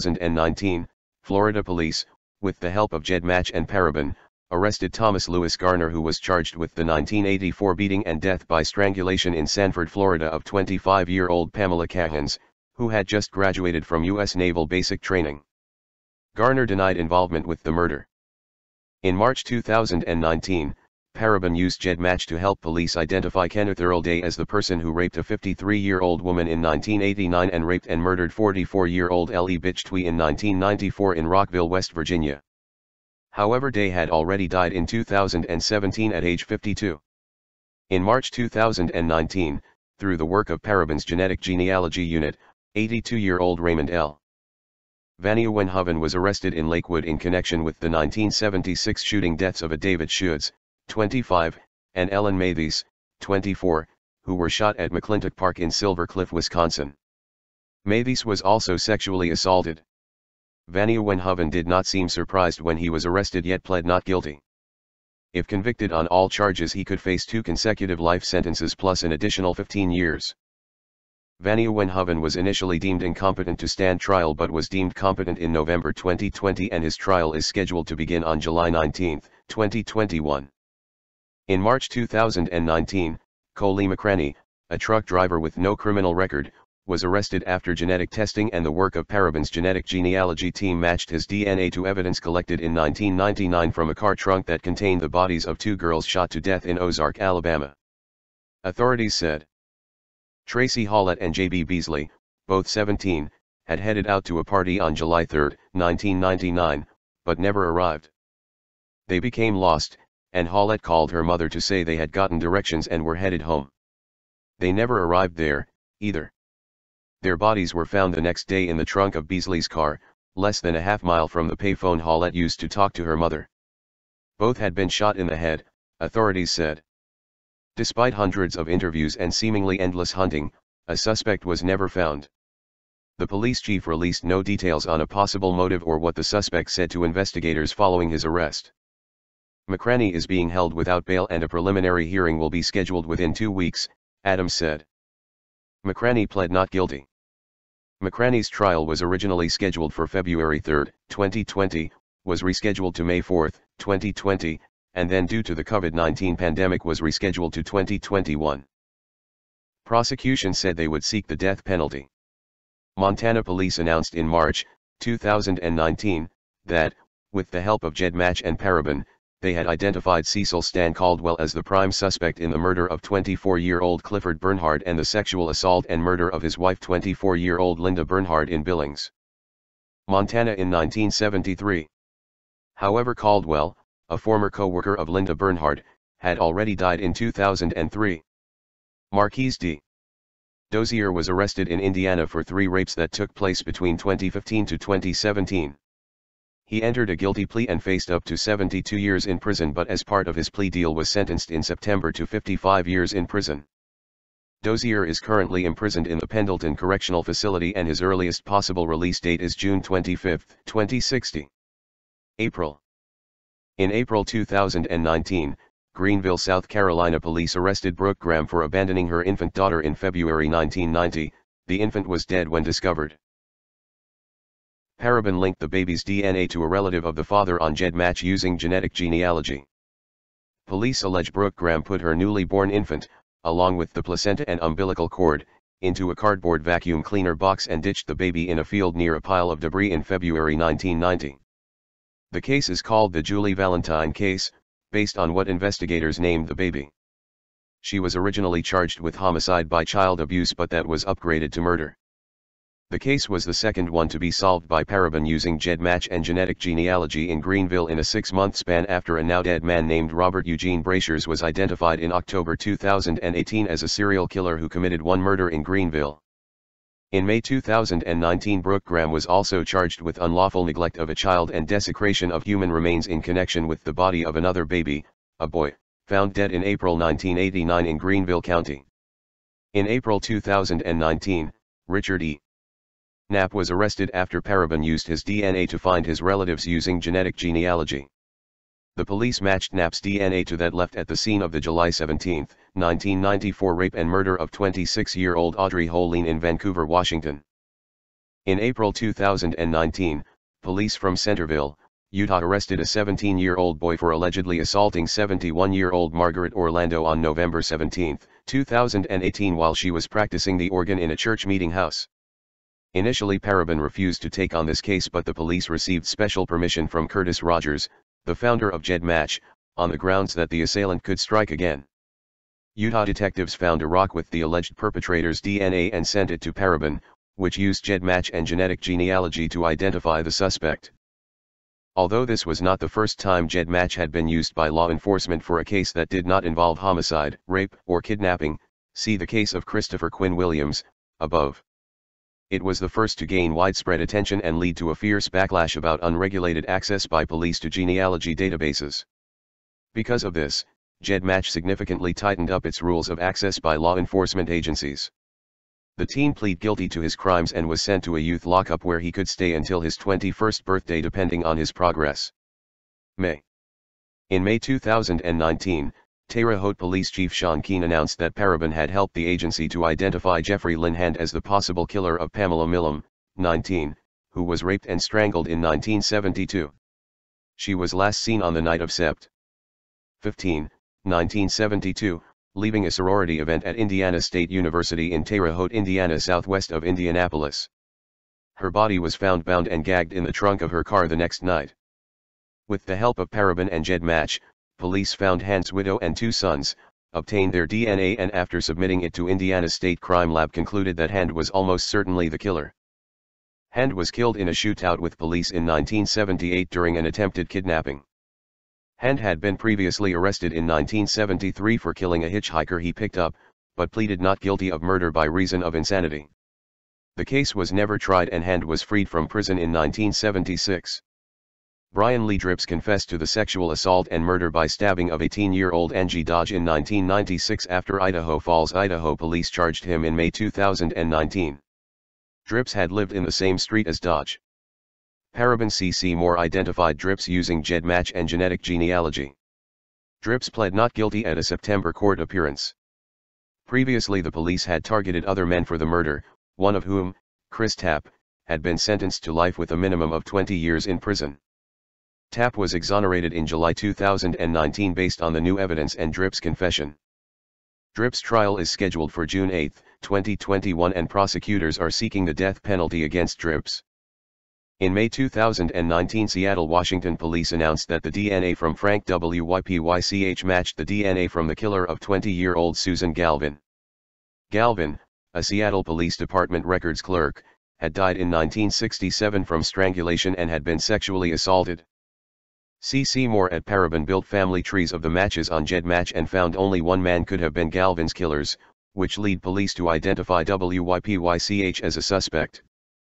2019, Florida police, with the help of GEDMatch and Parabon, arrested Thomas Lewis Garner, who was charged with the 1984 beating and death by strangulation in Sanford, Florida of 25-year-old Pamela Cahans, who had just graduated from U.S. Naval Basic Training. Garner denied involvement with the murder. In March 2019, Parabon used GEDMatch to help police identify Kenneth Earl Day as the person who raped a 53-year-old woman in 1989 and raped and murdered 44-year-old Ellie Bichtwey in 1994 in Rockville, West Virginia. However, Day had already died in 2017 at age 52. In March 2019, through the work of Parabon's genetic genealogy unit, 82-year-old Raymond L. Vaneuwenhoven was arrested in Lakewood in connection with the 1976 shooting deaths of a David Schutz, 25, and Ellen Mathies, 24, who were shot at McClintock Park in Silver Cliff, Wisconsin. Mathies was also sexually assaulted. Vaneuwenhoven did not seem surprised when he was arrested, yet pled not guilty. If convicted on all charges, he could face 2 consecutive life sentences plus an additional 15 years. Vaneuwenhoven was initially deemed incompetent to stand trial but was deemed competent in November 2020, and his trial is scheduled to begin on July 19, 2021. In March 2019, Coley McCraney, a truck driver with no criminal record, was arrested after genetic testing and the work of Paraben's genetic genealogy team matched his DNA to evidence collected in 1999 from a car trunk that contained the bodies of two girls shot to death in Ozark, Alabama. Authorities said Tracy Hallett and J.B. Beasley, both 17, had headed out to a party on July 3, 1999, but never arrived. They became lost, and Hallett called her mother to say they had gotten directions and were headed home. They never arrived there, either. Their bodies were found the next day in the trunk of Beasley's car, less than a half-mile from the payphone Hallett used to talk to her mother. Both had been shot in the head, authorities said. Despite hundreds of interviews and seemingly endless hunting, a suspect was never found. The police chief released no details on a possible motive or what the suspect said to investigators following his arrest. McCraney is being held without bail and a preliminary hearing will be scheduled within 2 weeks, Adams said. McCraney pled not guilty. McCraney's trial was originally scheduled for February 3, 2020, was rescheduled to May 4, 2020, and then due to the COVID-19 pandemic was rescheduled to 2021. Prosecution said they would seek the death penalty. Montana police announced in March 2019 that, with the help of GEDMatch and Paraben, they had identified Cecil Stan Caldwell as the prime suspect in the murder of 24-year-old Clifford Bernhard and the sexual assault and murder of his wife 24-year-old Linda Bernhard in Billings, Montana in 1973. However, Caldwell, a former co-worker of Linda Bernhard, had already died in 2003. Marquise D. Dozier was arrested in Indiana for 3 rapes that took place between 2015 to 2017. He entered a guilty plea and faced up to 72 years in prison, but as part of his plea deal was sentenced in September to 55 years in prison. Dozier is currently imprisoned in the Pendleton Correctional Facility and his earliest possible release date is June 25, 2060. April. In April 2019, Greenville, South Carolina police arrested Brooke Graham for abandoning her infant daughter in February 1990, the infant was dead when discovered. Paraben linked the baby's DNA to a relative of the father on GEDMatch using genetic genealogy. Police allege Brooke Graham put her newly born infant, along with the placenta and umbilical cord, into a cardboard vacuum cleaner box and ditched the baby in a field near a pile of debris in February 1990. The case is called the Julie Valentine case, based on what investigators named the baby. She was originally charged with homicide by child abuse, but that was upgraded to murder. The case was the second one to be solved by Paraben using GEDMatch and genetic genealogy in Greenville in a 6-month span after a now-dead man named Robert Eugene Brashers was identified in October 2018 as a serial killer who committed 1 murder in Greenville. In May 2019, Brooke Graham was also charged with unlawful neglect of a child and desecration of human remains in connection with the body of another baby, a boy, found dead in April 1989 in Greenville County. In April 2019, Richard E. Knapp was arrested after Paraben used his DNA to find his relatives using genetic genealogy. The police matched Knapp's DNA to that left at the scene of the July 17, 1994 rape and murder of 26-year-old Audrey Holeen in Vancouver, Washington. In April 2019, police from Centerville, Utah arrested a 17-year-old boy for allegedly assaulting 71-year-old Margaret Orlando on November 17, 2018 while she was practicing the organ in a church meeting house. Initially, Paraben refused to take on this case, but the police received special permission from Curtis Rogers, the founder of GEDMatch, on the grounds that the assailant could strike again. Utah detectives found a rock with the alleged perpetrator's DNA and sent it to Paraben, which used GEDMatch and genetic genealogy to identify the suspect. Although this was not the first time GEDMatch had been used by law enforcement for a case that did not involve homicide, rape, or kidnapping, see the case of Christopher Quinn Williams, above. It was the first to gain widespread attention and lead to a fierce backlash about unregulated access by police to genealogy databases. Because of this, GEDMatch significantly tightened up its rules of access by law enforcement agencies. The teen pleaded guilty to his crimes and was sent to a youth lockup where he could stay until his 21st birthday depending on his progress. May. In May 2019, Terre Haute Police Chief Sean Keane announced that Paraben had helped the agency to identify Jeffrey Lynn Hand as the possible killer of Pamela Millam, 19, who was raped and strangled in 1972. She was last seen on the night of Sept. 15, 1972, leaving a sorority event at Indiana State University in Terre Haute, Indiana, southwest of Indianapolis. Her body was found bound and gagged in the trunk of her car the next night. With the help of paraben and GEDMatch, police found Hand's widow and 2 sons, obtained their DNA, and after submitting it to Indiana State Crime Lab concluded that Hand was almost certainly the killer. Hand was killed in a shootout with police in 1978 during an attempted kidnapping. Hand had been previously arrested in 1973 for killing a hitchhiker he picked up, but pleaded not guilty of murder by reason of insanity. The case was never tried and Hand was freed from prison in 1976. Brian Lee Dripps confessed to the sexual assault and murder by stabbing of 18-year-old Angie Dodge in 1996 after Idaho Falls, Idaho police charged him in May 2019. Dripps had lived in the same street as Dodge. Paraben C.C. Moore identified Dripps using GEDMatch and genetic genealogy. Dripps pled not guilty at a September court appearance. Previously the police had targeted other men for the murder, one of whom, Chris Tapp, had been sentenced to life with a minimum of 20 years in prison. Tapp was exonerated in July 2019 based on the new evidence and Dripps' confession. Dripps' trial is scheduled for June 8, 2021, and prosecutors are seeking the death penalty against Dripps. In May 2019, Seattle, Washington police announced that the DNA from Frank Wypych matched the DNA from the killer of 20-year-old Susan Galvin. Galvin, a Seattle Police Department records clerk, had died in 1967 from strangulation and had been sexually assaulted. C.C. Moore at Paraben built family trees of the matches on GEDMatch and found only one man could have been Galvin's killers, which lead police to identify Wypych as a suspect.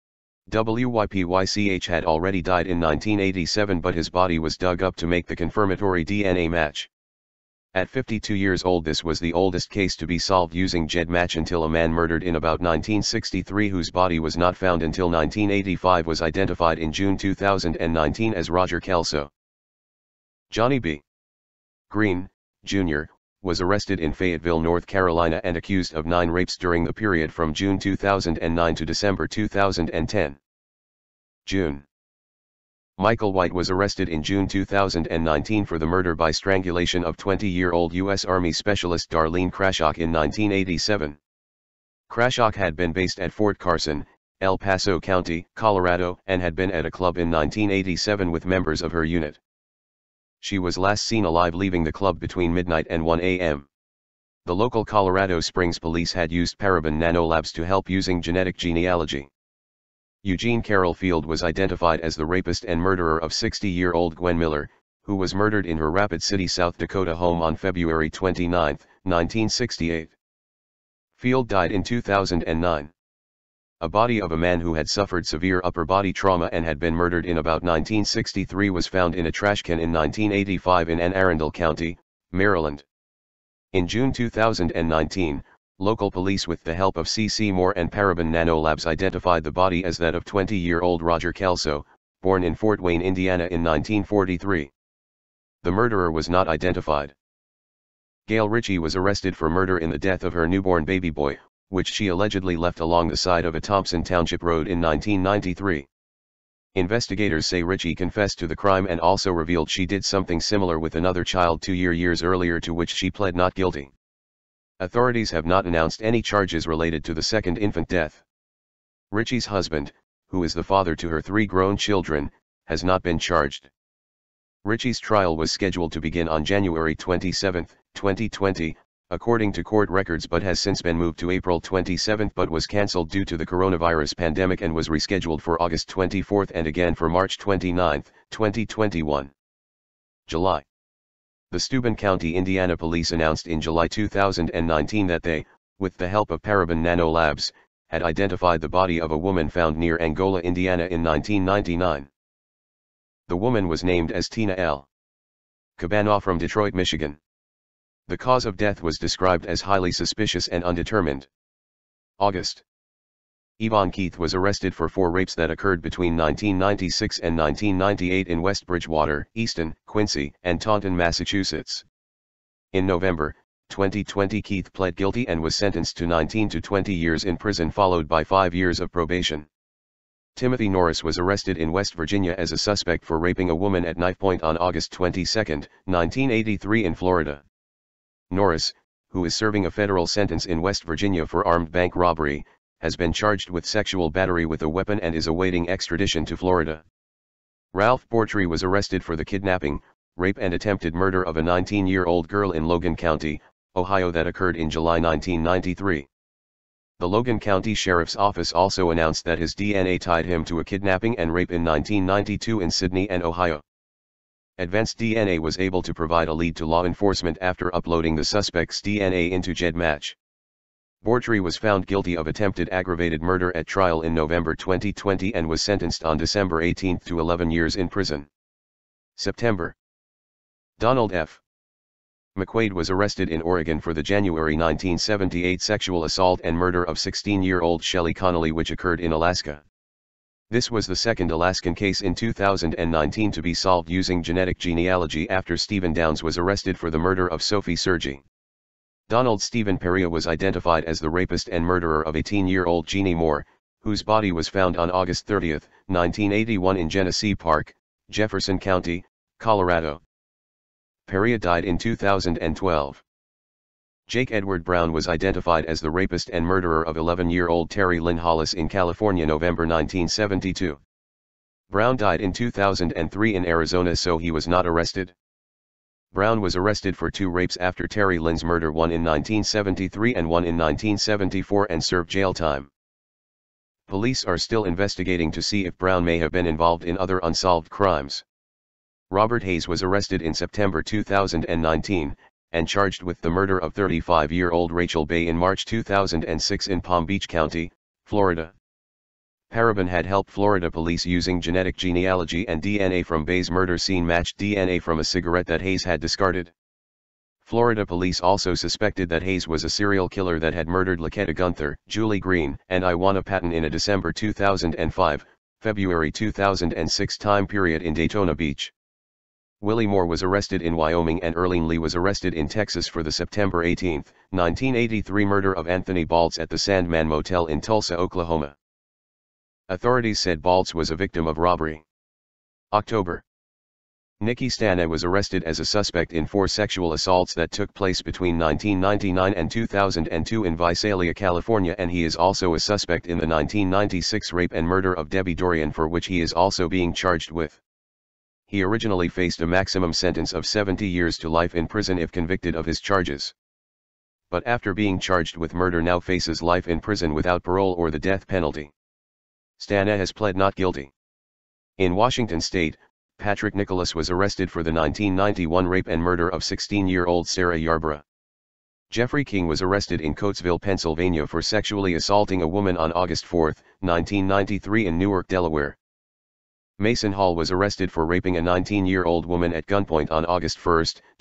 Wypych had already died in 1987, but his body was dug up to make the confirmatory DNA match. At 52 years old, this was the oldest case to be solved using GEDMatch until a man murdered in about 1963 whose body was not found until 1985 was identified in June 2019 as Roger Kelso. Johnny B. Green, Jr., was arrested in Fayetteville, North Carolina and accused of 9 rapes during the period from June 2009 to December 2010. June. Michael White was arrested in June 2019 for the murder by strangulation of 20-year-old U.S. Army Specialist Darlene Krashok in 1987. Krashok had been based at Fort Carson, El Paso County, Colorado, and had been at a club in 1987 with members of her unit. She was last seen alive leaving the club between midnight and 1 a.m. The local Colorado Springs police had used Paraben nanolabs to help using genetic genealogy. Eugene Carroll Field was identified as the rapist and murderer of 60-year-old Gwen Miller, who was murdered in her Rapid City, South Dakota home on February 29, 1968. Field died in 2009. A body of a man who had suffered severe upper body trauma and had been murdered in about 1963 was found in a trash can in 1985 in Anne Arundel County, Maryland. In June 2019, local police with the help of C.C. Moore and Paraben nanolabs identified the body as that of 20-year-old Roger Kelso, born in Fort Wayne, Indiana in 1943. The murderer was not identified. Gail Ritchie was arrested for murder in the death of her newborn baby boy, which she allegedly left along the side of a Thompson Township road in 1993. Investigators say Ritchie confessed to the crime and also revealed she did something similar with another child 2 years earlier, to which she pled not guilty. Authorities have not announced any charges related to the second infant death. Ritchie's husband, who is the father to her 3 grown children, has not been charged. Ritchie's trial was scheduled to begin on January 27, 2020, according to court records, but has since been moved to April 27 but was cancelled due to the coronavirus pandemic and was rescheduled for August 24 and again for March 29, 2021. July. The Steuben County, Indiana police announced in July 2019 that they, with the help of Paraben nanolabs, had identified the body of a woman found near Angola, Indiana in 1999. The woman was named as Tina L. Cabana from Detroit, Michigan. The cause of death was described as highly suspicious and undetermined. August. Yvonne Keith was arrested for 4 rapes that occurred between 1996 and 1998 in West Bridgewater, Easton, Quincy, and Taunton, Massachusetts. In November 2020, Keith pled guilty and was sentenced to 19 to 20 years in prison, followed by 5 years of probation. Timothy Norris was arrested in West Virginia as a suspect for raping a woman at knife point on August 22, 1983 in Florida. Norris, who is serving a federal sentence in West Virginia for armed bank robbery, has been charged with sexual battery with a weapon and is awaiting extradition to Florida. Ralph Bortry was arrested for the kidnapping, rape and attempted murder of a 19-year-old girl in Logan County, Ohio that occurred in July 1993. The Logan County Sheriff's Office also announced that his DNA tied him to a kidnapping and rape in 1992 in Sydney and Ohio. Advanced DNA was able to provide a lead to law enforcement after uploading the suspect's DNA into GEDMatch. Bortry was found guilty of attempted aggravated murder at trial in November 2020 and was sentenced on December 18 to 11 years in prison. September. Donald F. McQuaid was arrested in Oregon for the January 1978 sexual assault and murder of 16-year-old Shelley Connolly, which occurred in Alaska. This was the second Alaskan case in 2019 to be solved using genetic genealogy after Stephen Downs was arrested for the murder of Sophie Sergi. Donald Stephen Perea was identified as the rapist and murderer of 18-year-old Jeannie Moore, whose body was found on August 30, 1981 in Genesee Park, Jefferson County, Colorado. Perea died in 2012. Jake Edward Brown was identified as the rapist and murderer of 11-year-old Terry Lynn Hollis in California, November 1972. Brown died in 2003 in Arizona, so he was not arrested. Brown was arrested for 2 rapes after Terry Lynn's murder, one in 1973 and one in 1974, and served jail time. Police are still investigating to see if Brown may have been involved in other unsolved crimes. Robert Hayes was arrested in September 2019, and charged with the murder of 35-year-old Rachel Bay in March 2006 in Palm Beach County, Florida. Paraben had helped Florida police using genetic genealogy and DNA from Bay's murder scene matched DNA from a cigarette that Hayes had discarded. Florida police also suspected that Hayes was a serial killer that had murdered Laketta Gunther, Julie Green, and Iwana Patton in a December 2005, February 2006 time period in Daytona Beach. Willie Moore was arrested in Wyoming and Erlene Lee was arrested in Texas for the September 18, 1983 murder of Anthony Baltz at the Sandman Motel in Tulsa, Oklahoma. Authorities said Baltz was a victim of robbery. October. Nikki Stana was arrested as a suspect in 4 sexual assaults that took place between 1999 and 2002 in Visalia, California, and he is also a suspect in the 1996 rape and murder of Debbie Dorian, for which he is also being charged with. He originally faced a maximum sentence of 70 years to life in prison if convicted of his charges. But after being charged with murder now faces life in prison without parole or the death penalty. Stana has pled not guilty. In Washington state, Patrick Nicholas was arrested for the 1991 rape and murder of 16-year-old Sarah Yarborough. Jeffrey King was arrested in Coatesville, Pennsylvania for sexually assaulting a woman on August 4, 1993 in Newark, Delaware. Mason Hall was arrested for raping a 19-year-old woman at gunpoint on August 1,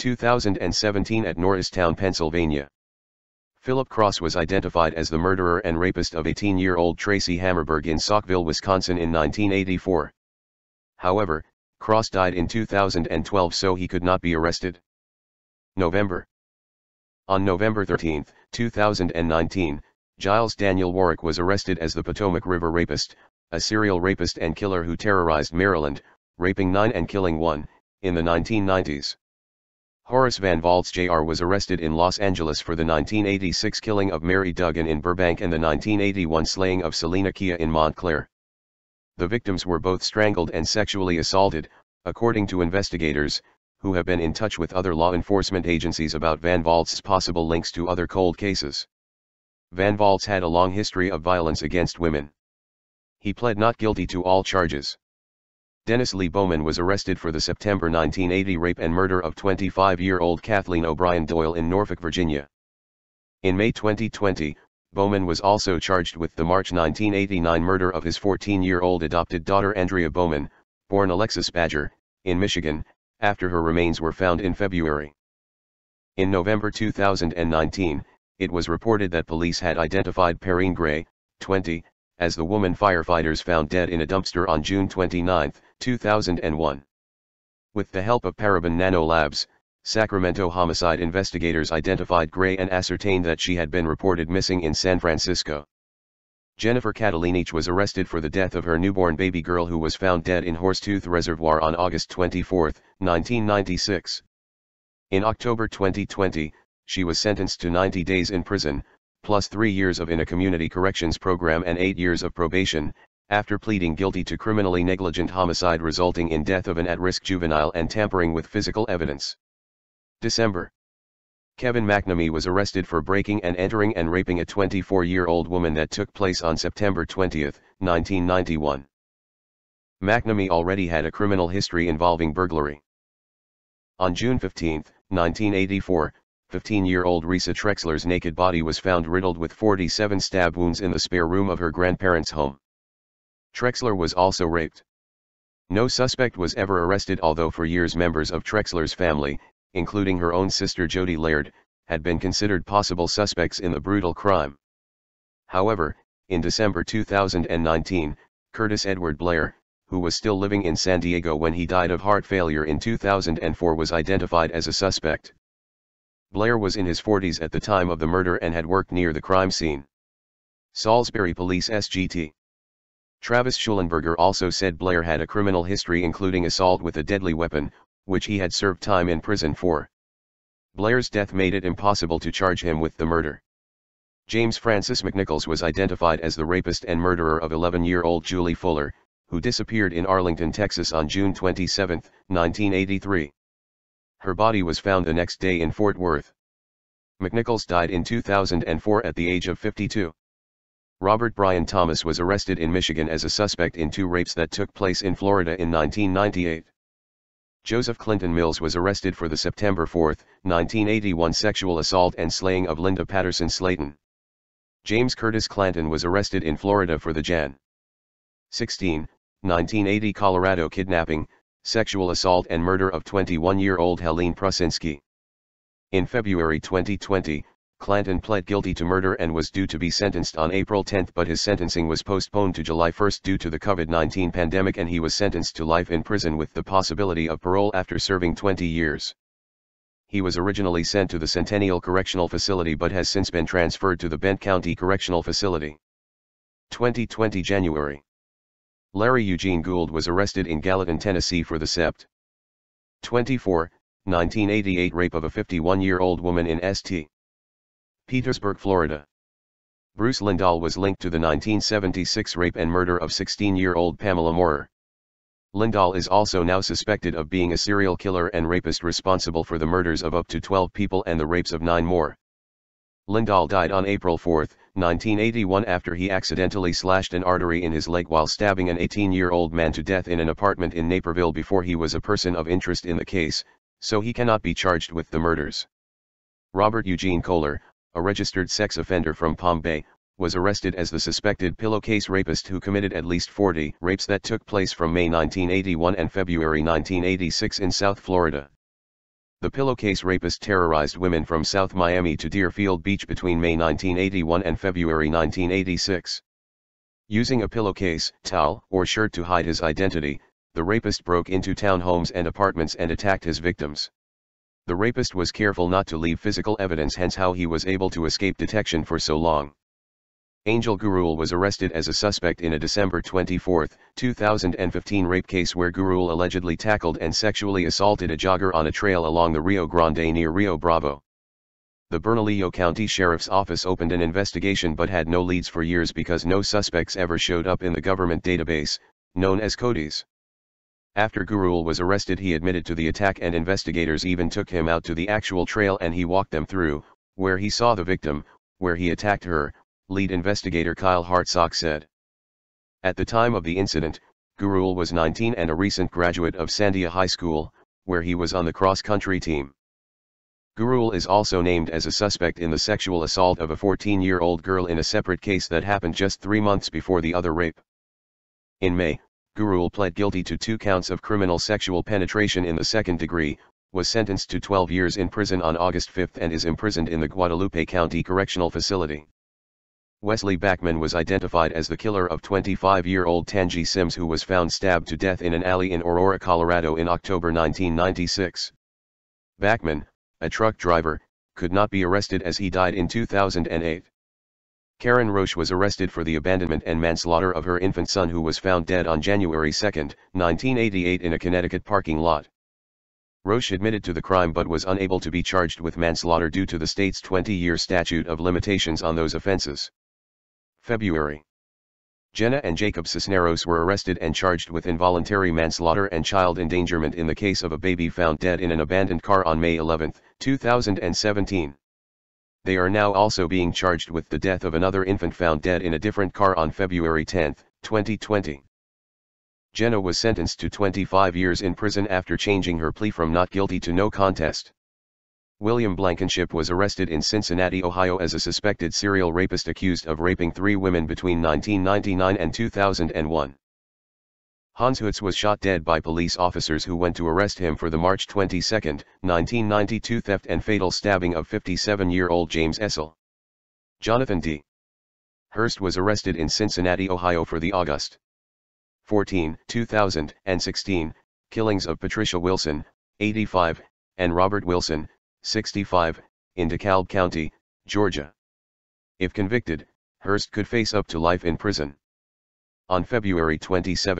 2017 at Norristown, Pennsylvania. Philip Cross was identified as the murderer and rapist of 18-year-old Tracy Hammerberg in Saukville, Wisconsin in 1984. However, Cross died in 2012, so he could not be arrested. November. On November 13, 2019, Giles Daniel Warwick was arrested as the Potomac River Rapist, a serial rapist and killer who terrorized Maryland, raping 9 and killing 1, in the 1990s. Horace Van Valtz Jr. was arrested in Los Angeles for the 1986 killing of Mary Duggan in Burbank and the 1981 slaying of Selena Kia in Montclair. The victims were both strangled and sexually assaulted, according to investigators, who have been in touch with other law enforcement agencies about Van Valtz's possible links to other cold cases. Van Valtz had a long history of violence against women. He pled not guilty to all charges. Dennis Lee Bowman was arrested for the September 1980 rape and murder of 25-year-old Kathleen O'Brien Doyle in Norfolk, Virginia. In May 2020, Bowman was also charged with the March 1989 murder of his 14-year-old adopted daughter Andrea Bowman, born Alexis Badger, in Michigan, after her remains were found in February. In November 2019, it was reported that police had identified Perrine Gray, 20, as the woman firefighters found dead in a dumpster on June 29, 2001. With the help of Paraben Nanolabs, Sacramento homicide investigators identified Gray and ascertained that she had been reported missing in San Francisco. Jennifer Catalinich was arrested for the death of her newborn baby girl who was found dead in Horsetooth Reservoir on August 24, 1996. In October 2020, She was sentenced to 90 days in prison, plus 3 years in a community corrections program and 8 years of probation, after pleading guilty to criminally negligent homicide resulting in death of an at-risk juvenile and tampering with physical evidence. December. Kevin McNamee was arrested for breaking and entering and raping a 24-year-old woman that took place on September 20, 1991. McNamee already had a criminal history involving burglary. On June 15, 1984, 15-year-old Risa Trexler's naked body was found riddled with 47 stab wounds in the spare room of her grandparents' home. Trexler was also raped. No suspect was ever arrested, although for years members of Trexler's family, including her own sister Jody Laird, had been considered possible suspects in the brutal crime. However, in December 2019, Curtis Edward Blair, who was still living in San Diego when he died of heart failure in 2004, was identified as a suspect. Blair was in his 40s at the time of the murder and had worked near the crime scene. Salisbury Police SGT. Travis Schulenberger also said Blair had a criminal history including assault with a deadly weapon, which he had served time in prison for. Blair's death made it impossible to charge him with the murder. James Francis McNichols was identified as the rapist and murderer of 11-year-old Julie Fuller, who disappeared in Arlington, Texas on June 27, 1983. Her body was found the next day in Fort Worth. McNichols died in 2004 at the age of 52. Robert Brian Thomas was arrested in Michigan as a suspect in 2 rapes that took place in Florida in 1998. Joseph Clinton Mills was arrested for the September 4, 1981 sexual assault and slaying of Linda Patterson Slayton. James Curtis Clanton was arrested in Florida for the Jan. 16, 1980 Colorado kidnapping, sexual assault and murder of 21-year-old Helene Prusinski. In February 2020, Clanton pled guilty to murder and was due to be sentenced on April 10, but his sentencing was postponed to July 1 due to the COVID-19 pandemic, and he was sentenced to life in prison with the possibility of parole after serving 20 years. He was originally sent to the Centennial Correctional Facility but has since been transferred to the Bent County Correctional Facility. 2020 January. Larry Eugene Gould was arrested in Gallatin, Tennessee for the Sept. 24, 1988 rape of a 51-year-old woman in St. Petersburg, Florida. Bruce Lindahl was linked to the 1976 rape and murder of 16-year-old Pamela Moorer. Lindahl is also now suspected of being a serial killer and rapist responsible for the murders of up to 12 people and the rapes of 9 more. Lindahl died on April 4, 1981 after he accidentally slashed an artery in his leg while stabbing an 18-year-old man to death in an apartment in Naperville before he was a person of interest in the case, so he cannot be charged with the murders. Robert Eugene Kohler, a registered sex offender from Palm Bay, was arrested as the suspected pillowcase rapist who committed at least 40 rapes that took place from May 1981 and February 1986 in South Florida. The pillowcase rapist terrorized women from South Miami to Deerfield Beach between May 1981 and February 1986. Using a pillowcase, towel, or shirt to hide his identity, the rapist broke into townhomes and apartments and attacked his victims. The rapist was careful not to leave physical evidence, hence how he was able to escape detection for so long. Angel Gurul was arrested as a suspect in a December 24, 2015 rape case where Gurul allegedly tackled and sexually assaulted a jogger on a trail along the Rio Grande near Rio Bravo. The Bernalillo County Sheriff's Office opened an investigation but had no leads for years because no suspects ever showed up in the government database, known as CODIS. After Gurul was arrested, he admitted to the attack and investigators even took him out to the actual trail and he walked them through, where he saw the victim, where he attacked her, lead investigator Kyle Hartsock said. At the time of the incident, Gurul was 19 and a recent graduate of Sandia High School, where he was on the cross-country team. Gurul is also named as a suspect in the sexual assault of a 14-year-old girl in a separate case that happened just 3 months before the other rape. In May, Gurul pled guilty to 2 counts of criminal sexual penetration in the second degree, was sentenced to 12 years in prison on August 5 and is imprisoned in the Guadalupe County Correctional Facility. Wesley Backman was identified as the killer of 25-year-old Tangi Sims, who was found stabbed to death in an alley in Aurora, Colorado in October 1996. Backman, a truck driver, could not be arrested as he died in 2008. Karen Roche was arrested for the abandonment and manslaughter of her infant son, who was found dead on January 2, 1988 in a Connecticut parking lot. Roche admitted to the crime but was unable to be charged with manslaughter due to the state's 20-year statute of limitations on those offenses. February. Jenna and Jacob Cisneros were arrested and charged with involuntary manslaughter and child endangerment in the case of a baby found dead in an abandoned car on May 11, 2017. They are now also being charged with the death of another infant found dead in a different car on February 10, 2020. Jenna was sentenced to 25 years in prison after changing her plea from not guilty to no contest. William Blankenship was arrested in Cincinnati, Ohio as a suspected serial rapist accused of raping 3 women between 1999 and 2001. Hans Hutz was shot dead by police officers who went to arrest him for the March 22, 1992 theft and fatal stabbing of 57-year-old James Essel. Jonathan D. Hurst was arrested in Cincinnati, Ohio for the August 14, 2016, killings of Patricia Wilson, 85, and Robert Wilson, 65, in DeKalb County, Georgia. If convicted, Hurst could face up to life in prison. On February 27,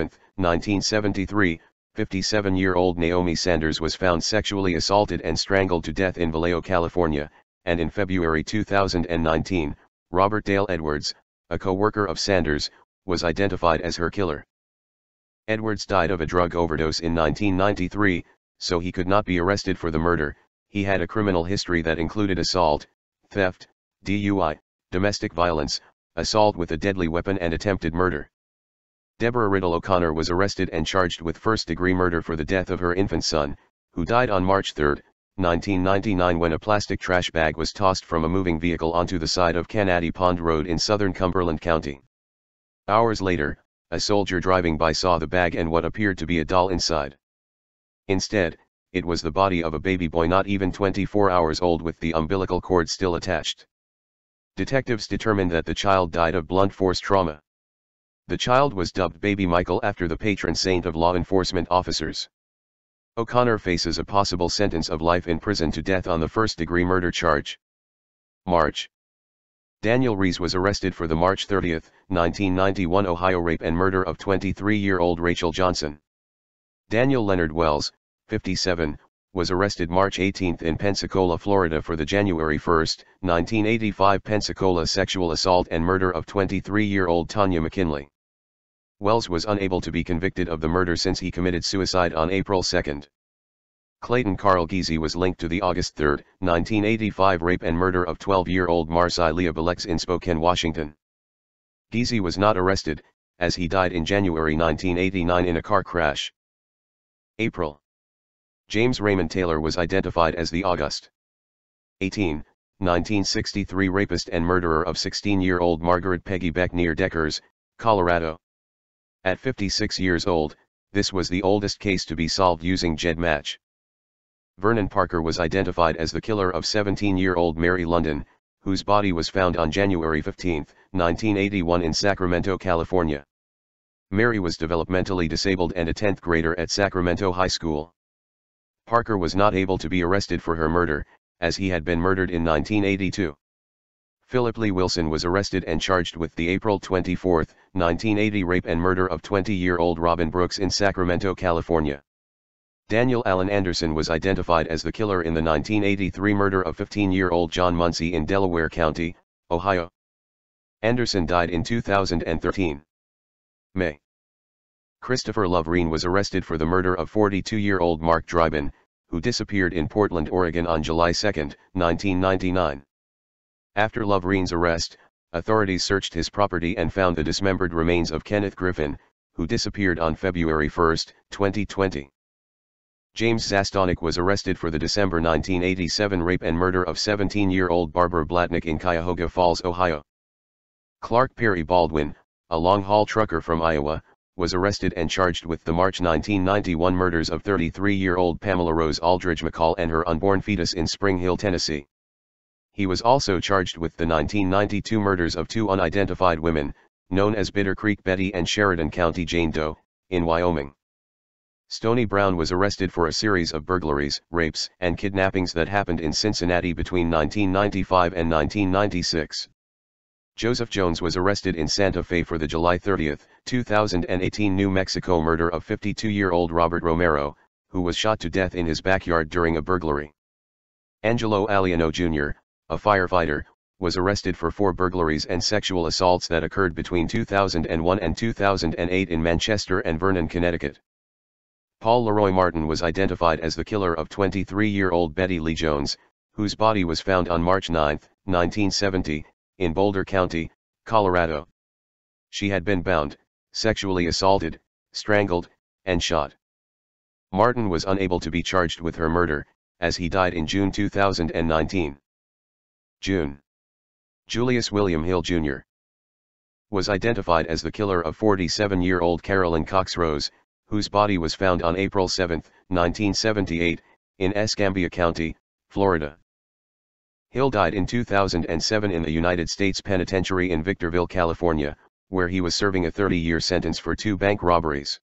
1973, 57-year-old Naomi Sanders was found sexually assaulted and strangled to death in Vallejo, California, and in February 2019, Robert Dale Edwards, a co-worker of Sanders, was identified as her killer. Edwards died of a drug overdose in 1993, so he could not be arrested for the murder. He had a criminal history that included assault, theft, DUI, domestic violence, assault with a deadly weapon and attempted murder. Deborah Riddle O'Connor was arrested and charged with first-degree murder for the death of her infant son, who died on March 3, 1999 when a plastic trash bag was tossed from a moving vehicle onto the side of Canady Pond Road in southern Cumberland County. Hours later, a soldier driving by saw the bag and what appeared to be a doll inside. Instead, it was the body of a baby boy not even 24 hours old with the umbilical cord still attached. Detectives determined that the child died of blunt force trauma. The child was dubbed Baby Michael after the patron saint of law enforcement officers. O'Connor faces a possible sentence of life in prison to death on the first-degree murder charge. March. Daniel Rees was arrested for the March 30, 1991 Ohio rape and murder of 23-year-old Rachel Johnson. Daniel Leonard Wells, 57, was arrested March 18 in Pensacola, Florida for the January 1, 1985 Pensacola sexual assault and murder of 23-year-old Tanya McKinley. Wells was unable to be convicted of the murder since he committed suicide on April 2. Clayton Carl Giese was linked to the August 3, 1985 rape and murder of 12-year-old Marcy Leah Balex in Spokane, Washington. Giese was not arrested, as he died in January 1989 in a car crash. April. James Raymond Taylor was identified as the August 18, 1963 rapist and murderer of 16-year-old Margaret Peggy Beck near Deckers, Colorado. At 56 years old, this was the oldest case to be solved using GEDMatch. Vernon Parker was identified as the killer of 17-year-old Mary London, whose body was found on January 15, 1981 in Sacramento, California. Mary was developmentally disabled and a 10th grader at Sacramento High School. Parker was not able to be arrested for her murder, as he had been murdered in 1982. Philip Lee Wilson was arrested and charged with the April 24, 1980 rape and murder of 20-year-old Robin Brooks in Sacramento, California. Daniel Allen Anderson was identified as the killer in the 1983 murder of 15-year-old John Muncie in Delaware County, Ohio. Anderson died in 2013. May. Christopher Lovreen was arrested for the murder of 42-year-old Mark Dryban, who disappeared in Portland, Oregon on July 2, 1999. After Lovreen's arrest, authorities searched his property and found the dismembered remains of Kenneth Griffin, who disappeared on February 1, 2020. James Zastonik was arrested for the December 1987 rape and murder of 17-year-old Barbara Blatnick in Cuyahoga Falls, Ohio. Clark Perry Baldwin, a long-haul trucker from Iowa, was arrested and charged with the March 1991 murders of 33-year-old Pamela Rose Aldridge McCall and her unborn fetus in Spring Hill, Tennessee. He was also charged with the 1992 murders of 2 unidentified women, known as Bitter Creek Betty and Sheridan County Jane Doe, in Wyoming. Stoney Brown was arrested for a series of burglaries, rapes, and kidnappings that happened in Cincinnati between 1995 and 1996. Joseph Jones was arrested in Santa Fe for the July 30, 2018 New Mexico murder of 52-year-old Robert Romero, who was shot to death in his backyard during a burglary. Angelo Aliano Jr., a firefighter, was arrested for 4 burglaries and sexual assaults that occurred between 2001 and 2008 in Manchester and Vernon, Connecticut. Paul Leroy Martin was identified as the killer of 23-year-old Betty Lee Jones, whose body was found on March 9, 1970, in Boulder County, Colorado. She had been bound, sexually assaulted, strangled, and shot. Martin was unable to be charged with her murder, as he died in June 2019. June. Julius William Hill Jr. was identified as the killer of 47-year-old Carolyn Cox Rose, whose body was found on April 7, 1978, in Escambia County, Florida. Hill died in 2007 in the United States Penitentiary in Victorville, California, where he was serving a 30-year sentence for 2 bank robberies.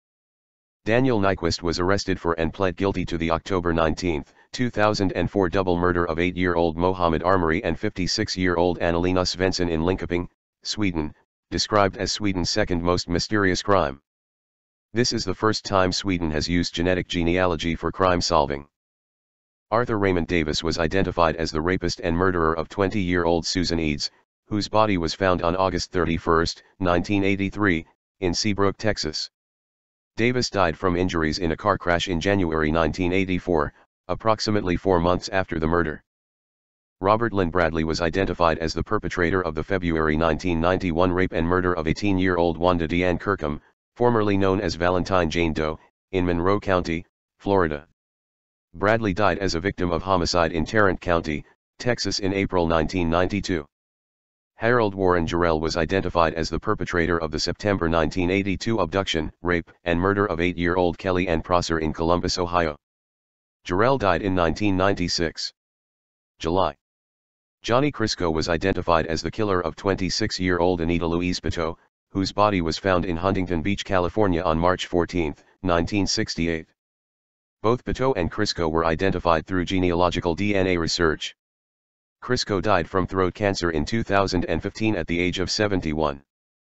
Daniel Nyquist was arrested for and pled guilty to the October 19, 2004 double murder of 8-year-old Mohammed Armory and 56-year-old Annalena Svensson in Linköping, Sweden, described as Sweden's second most mysterious crime. This is the first time Sweden has used genetic genealogy for crime solving. Arthur Raymond Davis was identified as the rapist and murderer of 20-year-old Susan Eads, whose body was found on August 31, 1983, in Seabrook, Texas. Davis died from injuries in a car crash in January 1984, approximately 4 months after the murder. Robert Lynn Bradley was identified as the perpetrator of the February 1991 rape and murder of 18-year-old Wanda Deanne Kirkham, formerly known as Valentine Jane Doe, in Monroe County, Florida. Bradley died as a victim of homicide in Tarrant County, Texas in April 1992. Harold Warren Jarrell was identified as the perpetrator of the September 1982 abduction, rape, and murder of 8-year-old Kelly Ann Prosser in Columbus, Ohio. Jarrell died in 1996. July. Johnny Crisco was identified as the killer of 26-year-old Anita Louise Pateau, whose body was found in Huntington Beach, California on March 14, 1968. Both Pateau and Crisco were identified through genealogical DNA research. Crisco died from throat cancer in 2015 at the age of 71.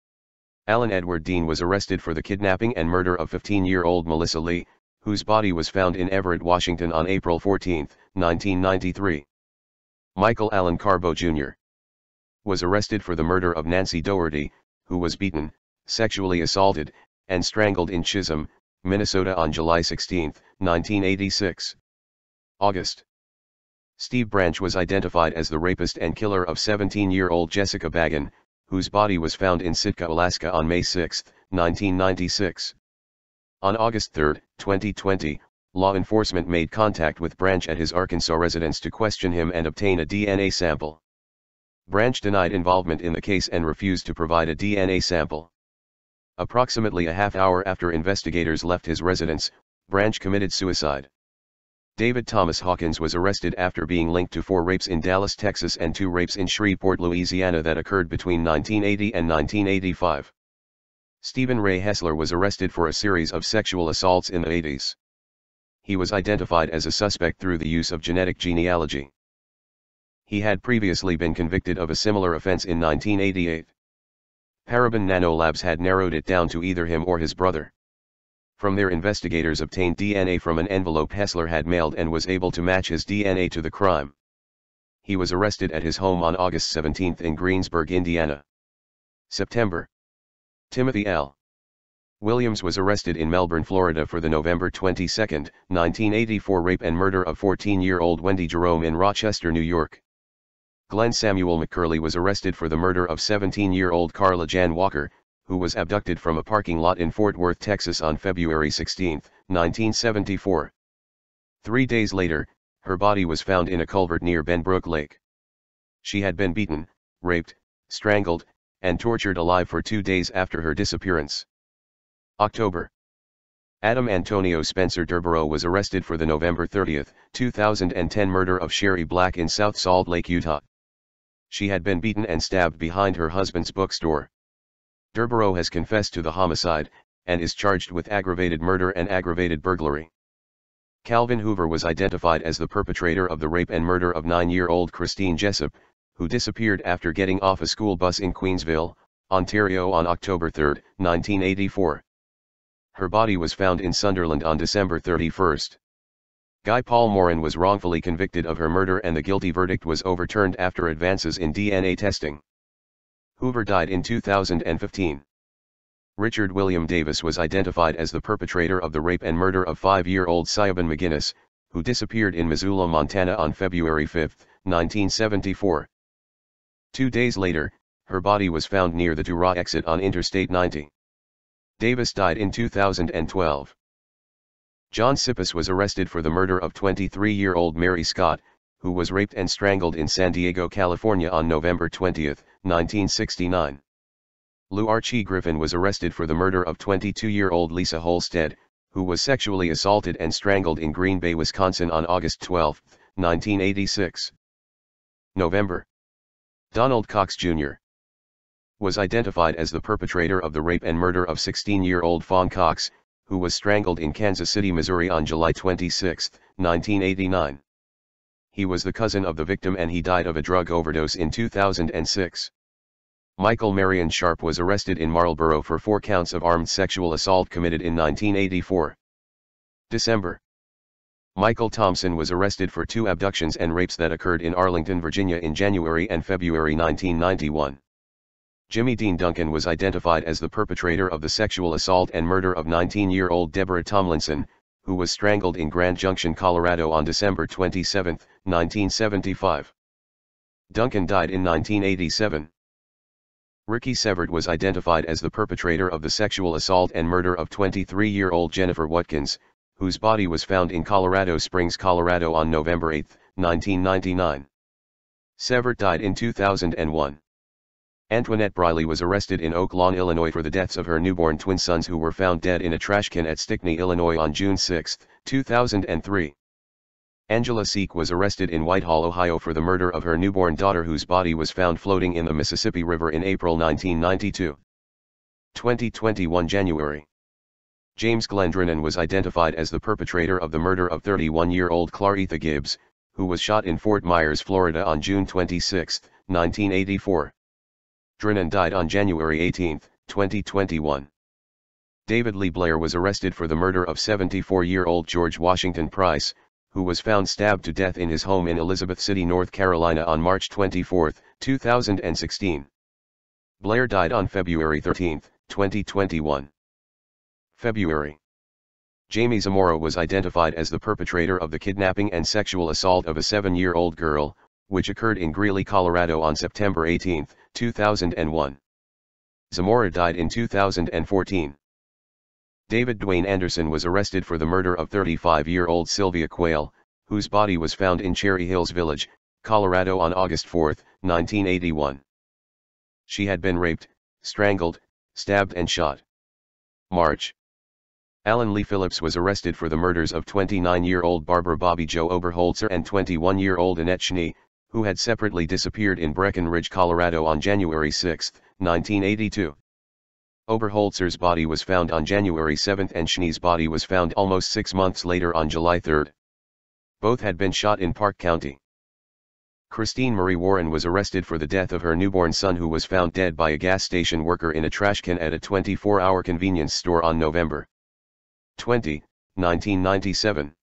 Alan Edward Dean was arrested for the kidnapping and murder of 15-year-old Melissa Lee, whose body was found in Everett, Washington on April 14, 1993. Michael Allen Carbo Jr. was arrested for the murder of Nancy Doherty, who was beaten, sexually assaulted, and strangled in Chisholm, Minnesota on July 16, 1986. August. Steve Branch was identified as the rapist and killer of 17-year-old Jessica Bagan, whose body was found in Sitka, Alaska on May 6, 1996. On August 3, 2020, law enforcement made contact with Branch at his Arkansas residence to question him and obtain a DNA sample. Branch denied involvement in the case and refused to provide a DNA sample. Approximately a half hour after investigators left his residence, Branch committed suicide. David Thomas Hawkins was arrested after being linked to 4 rapes in Dallas, Texas and 2 rapes in Shreveport, Louisiana that occurred between 1980 and 1985. Stephen Ray Hessler was arrested for a series of sexual assaults in the 80s. He was identified as a suspect through the use of genetic genealogy. He had previously been convicted of a similar offense in 1988. Paraben Nanolabs had narrowed it down to either him or his brother. From there, investigators obtained DNA from an envelope Hessler had mailed and was able to match his DNA to the crime. He was arrested at his home on August 17 in Greensburg, Indiana. September. Timothy L. Williams was arrested in Melbourne, Florida for the November 22, 1984 rape and murder of 14-year-old Wendy Jerome in Rochester, New York. Glenn Samuel McCurley was arrested for the murder of 17-year-old Carla Jan Walker, who was abducted from a parking lot in Fort Worth, Texas on February 16, 1974. 3 days later, her body was found in a culvert near Benbrook Lake. She had been beaten, raped, strangled, and tortured alive for 2 days after her disappearance. October. Adam Antonio Spencer Durborough was arrested for the November 30, 2010 murder of Sherry Black in South Salt Lake, Utah. She had been beaten and stabbed behind her husband's bookstore. Durborough has confessed to the homicide, and is charged with aggravated murder and aggravated burglary. Calvin Hoover was identified as the perpetrator of the rape and murder of 9-year-old Christine Jessup, who disappeared after getting off a school bus in Queensville, Ontario on October 3, 1984. Her body was found in Sunderland on December 31. Guy Paul Moran was wrongfully convicted of her murder and the guilty verdict was overturned after advances in DNA testing. Hoover died in 2015. Richard William Davis was identified as the perpetrator of the rape and murder of 5-year-old Siobhan McGinnis, who disappeared in Missoula, Montana on February 5, 1974. 2 days later, her body was found near the Tura exit on Interstate 90. Davis died in 2012. John Sippes was arrested for the murder of 23-year-old Mary Scott, who was raped and strangled in San Diego, California on November 20, 1969. Lou Archie Griffin was arrested for the murder of 22-year-old Lisa Holstead, who was sexually assaulted and strangled in Green Bay, Wisconsin on August 12, 1986. November. Donald Cox Jr. was identified as the perpetrator of the rape and murder of 16-year-old Fawn Cox, who was strangled in Kansas City, Missouri on July 26, 1989. He was the cousin of the victim and he died of a drug overdose in 2006. Michael Marion Sharp was arrested in Marlboro for 4 counts of armed sexual assault committed in 1984. December. Michael Thompson was arrested for 2 abductions and rapes that occurred in Arlington, Virginia in January and February 1991. Jimmy Dean Duncan was identified as the perpetrator of the sexual assault and murder of 19-year-old Deborah Tomlinson, who was strangled in Grand Junction, Colorado on December 27, 1975. Duncan died in 1987. Ricky Severt was identified as the perpetrator of the sexual assault and murder of 23-year-old Jennifer Watkins, whose body was found in Colorado Springs, Colorado on November 8, 1999. Severt died in 2001. Antoinette Briley was arrested in Oak Lawn, Illinois for the deaths of her newborn twin sons who were found dead in a trash can at Stickney, Illinois on June 6, 2003. Angela Seek was arrested in Whitehall, Ohio for the murder of her newborn daughter whose body was found floating in the Mississippi River in April 1992. 2021 January. James Glendronnan was identified as the perpetrator of the murder of 31-year-old Claretha Gibbs, who was shot in Fort Myers, Florida on June 26, 1984. Drennan died on January 18, 2021. David Lee Blair was arrested for the murder of 74-year-old George Washington Price, who was found stabbed to death in his home in Elizabeth City, North Carolina on March 24, 2016. Blair died on February 13, 2021. February. Jamie Zamora was identified as the perpetrator of the kidnapping and sexual assault of a 7-year-old girl, which occurred in Greeley, Colorado on September 18, 2001. Zamora died in 2014. David Dwayne Anderson was arrested for the murder of 35-year-old Sylvia Quayle, whose body was found in Cherry Hills Village, Colorado on August 4, 1981. She had been raped, strangled, stabbed and shot. March. Alan Lee Phillips was arrested for the murders of 29-year-old Barbara Bobby Jo Oberholzer and 21-year-old Annette Schnee, who had separately disappeared in Breckenridge, Colorado on January 6, 1982. Oberholzer's body was found on January 7 and Schnee's body was found almost 6 months later on July 3. Both had been shot in Park County. Christine Marie Warren was arrested for the death of her newborn son who was found dead by a gas station worker in a trash can at a 24-hour convenience store on November 20, 1997.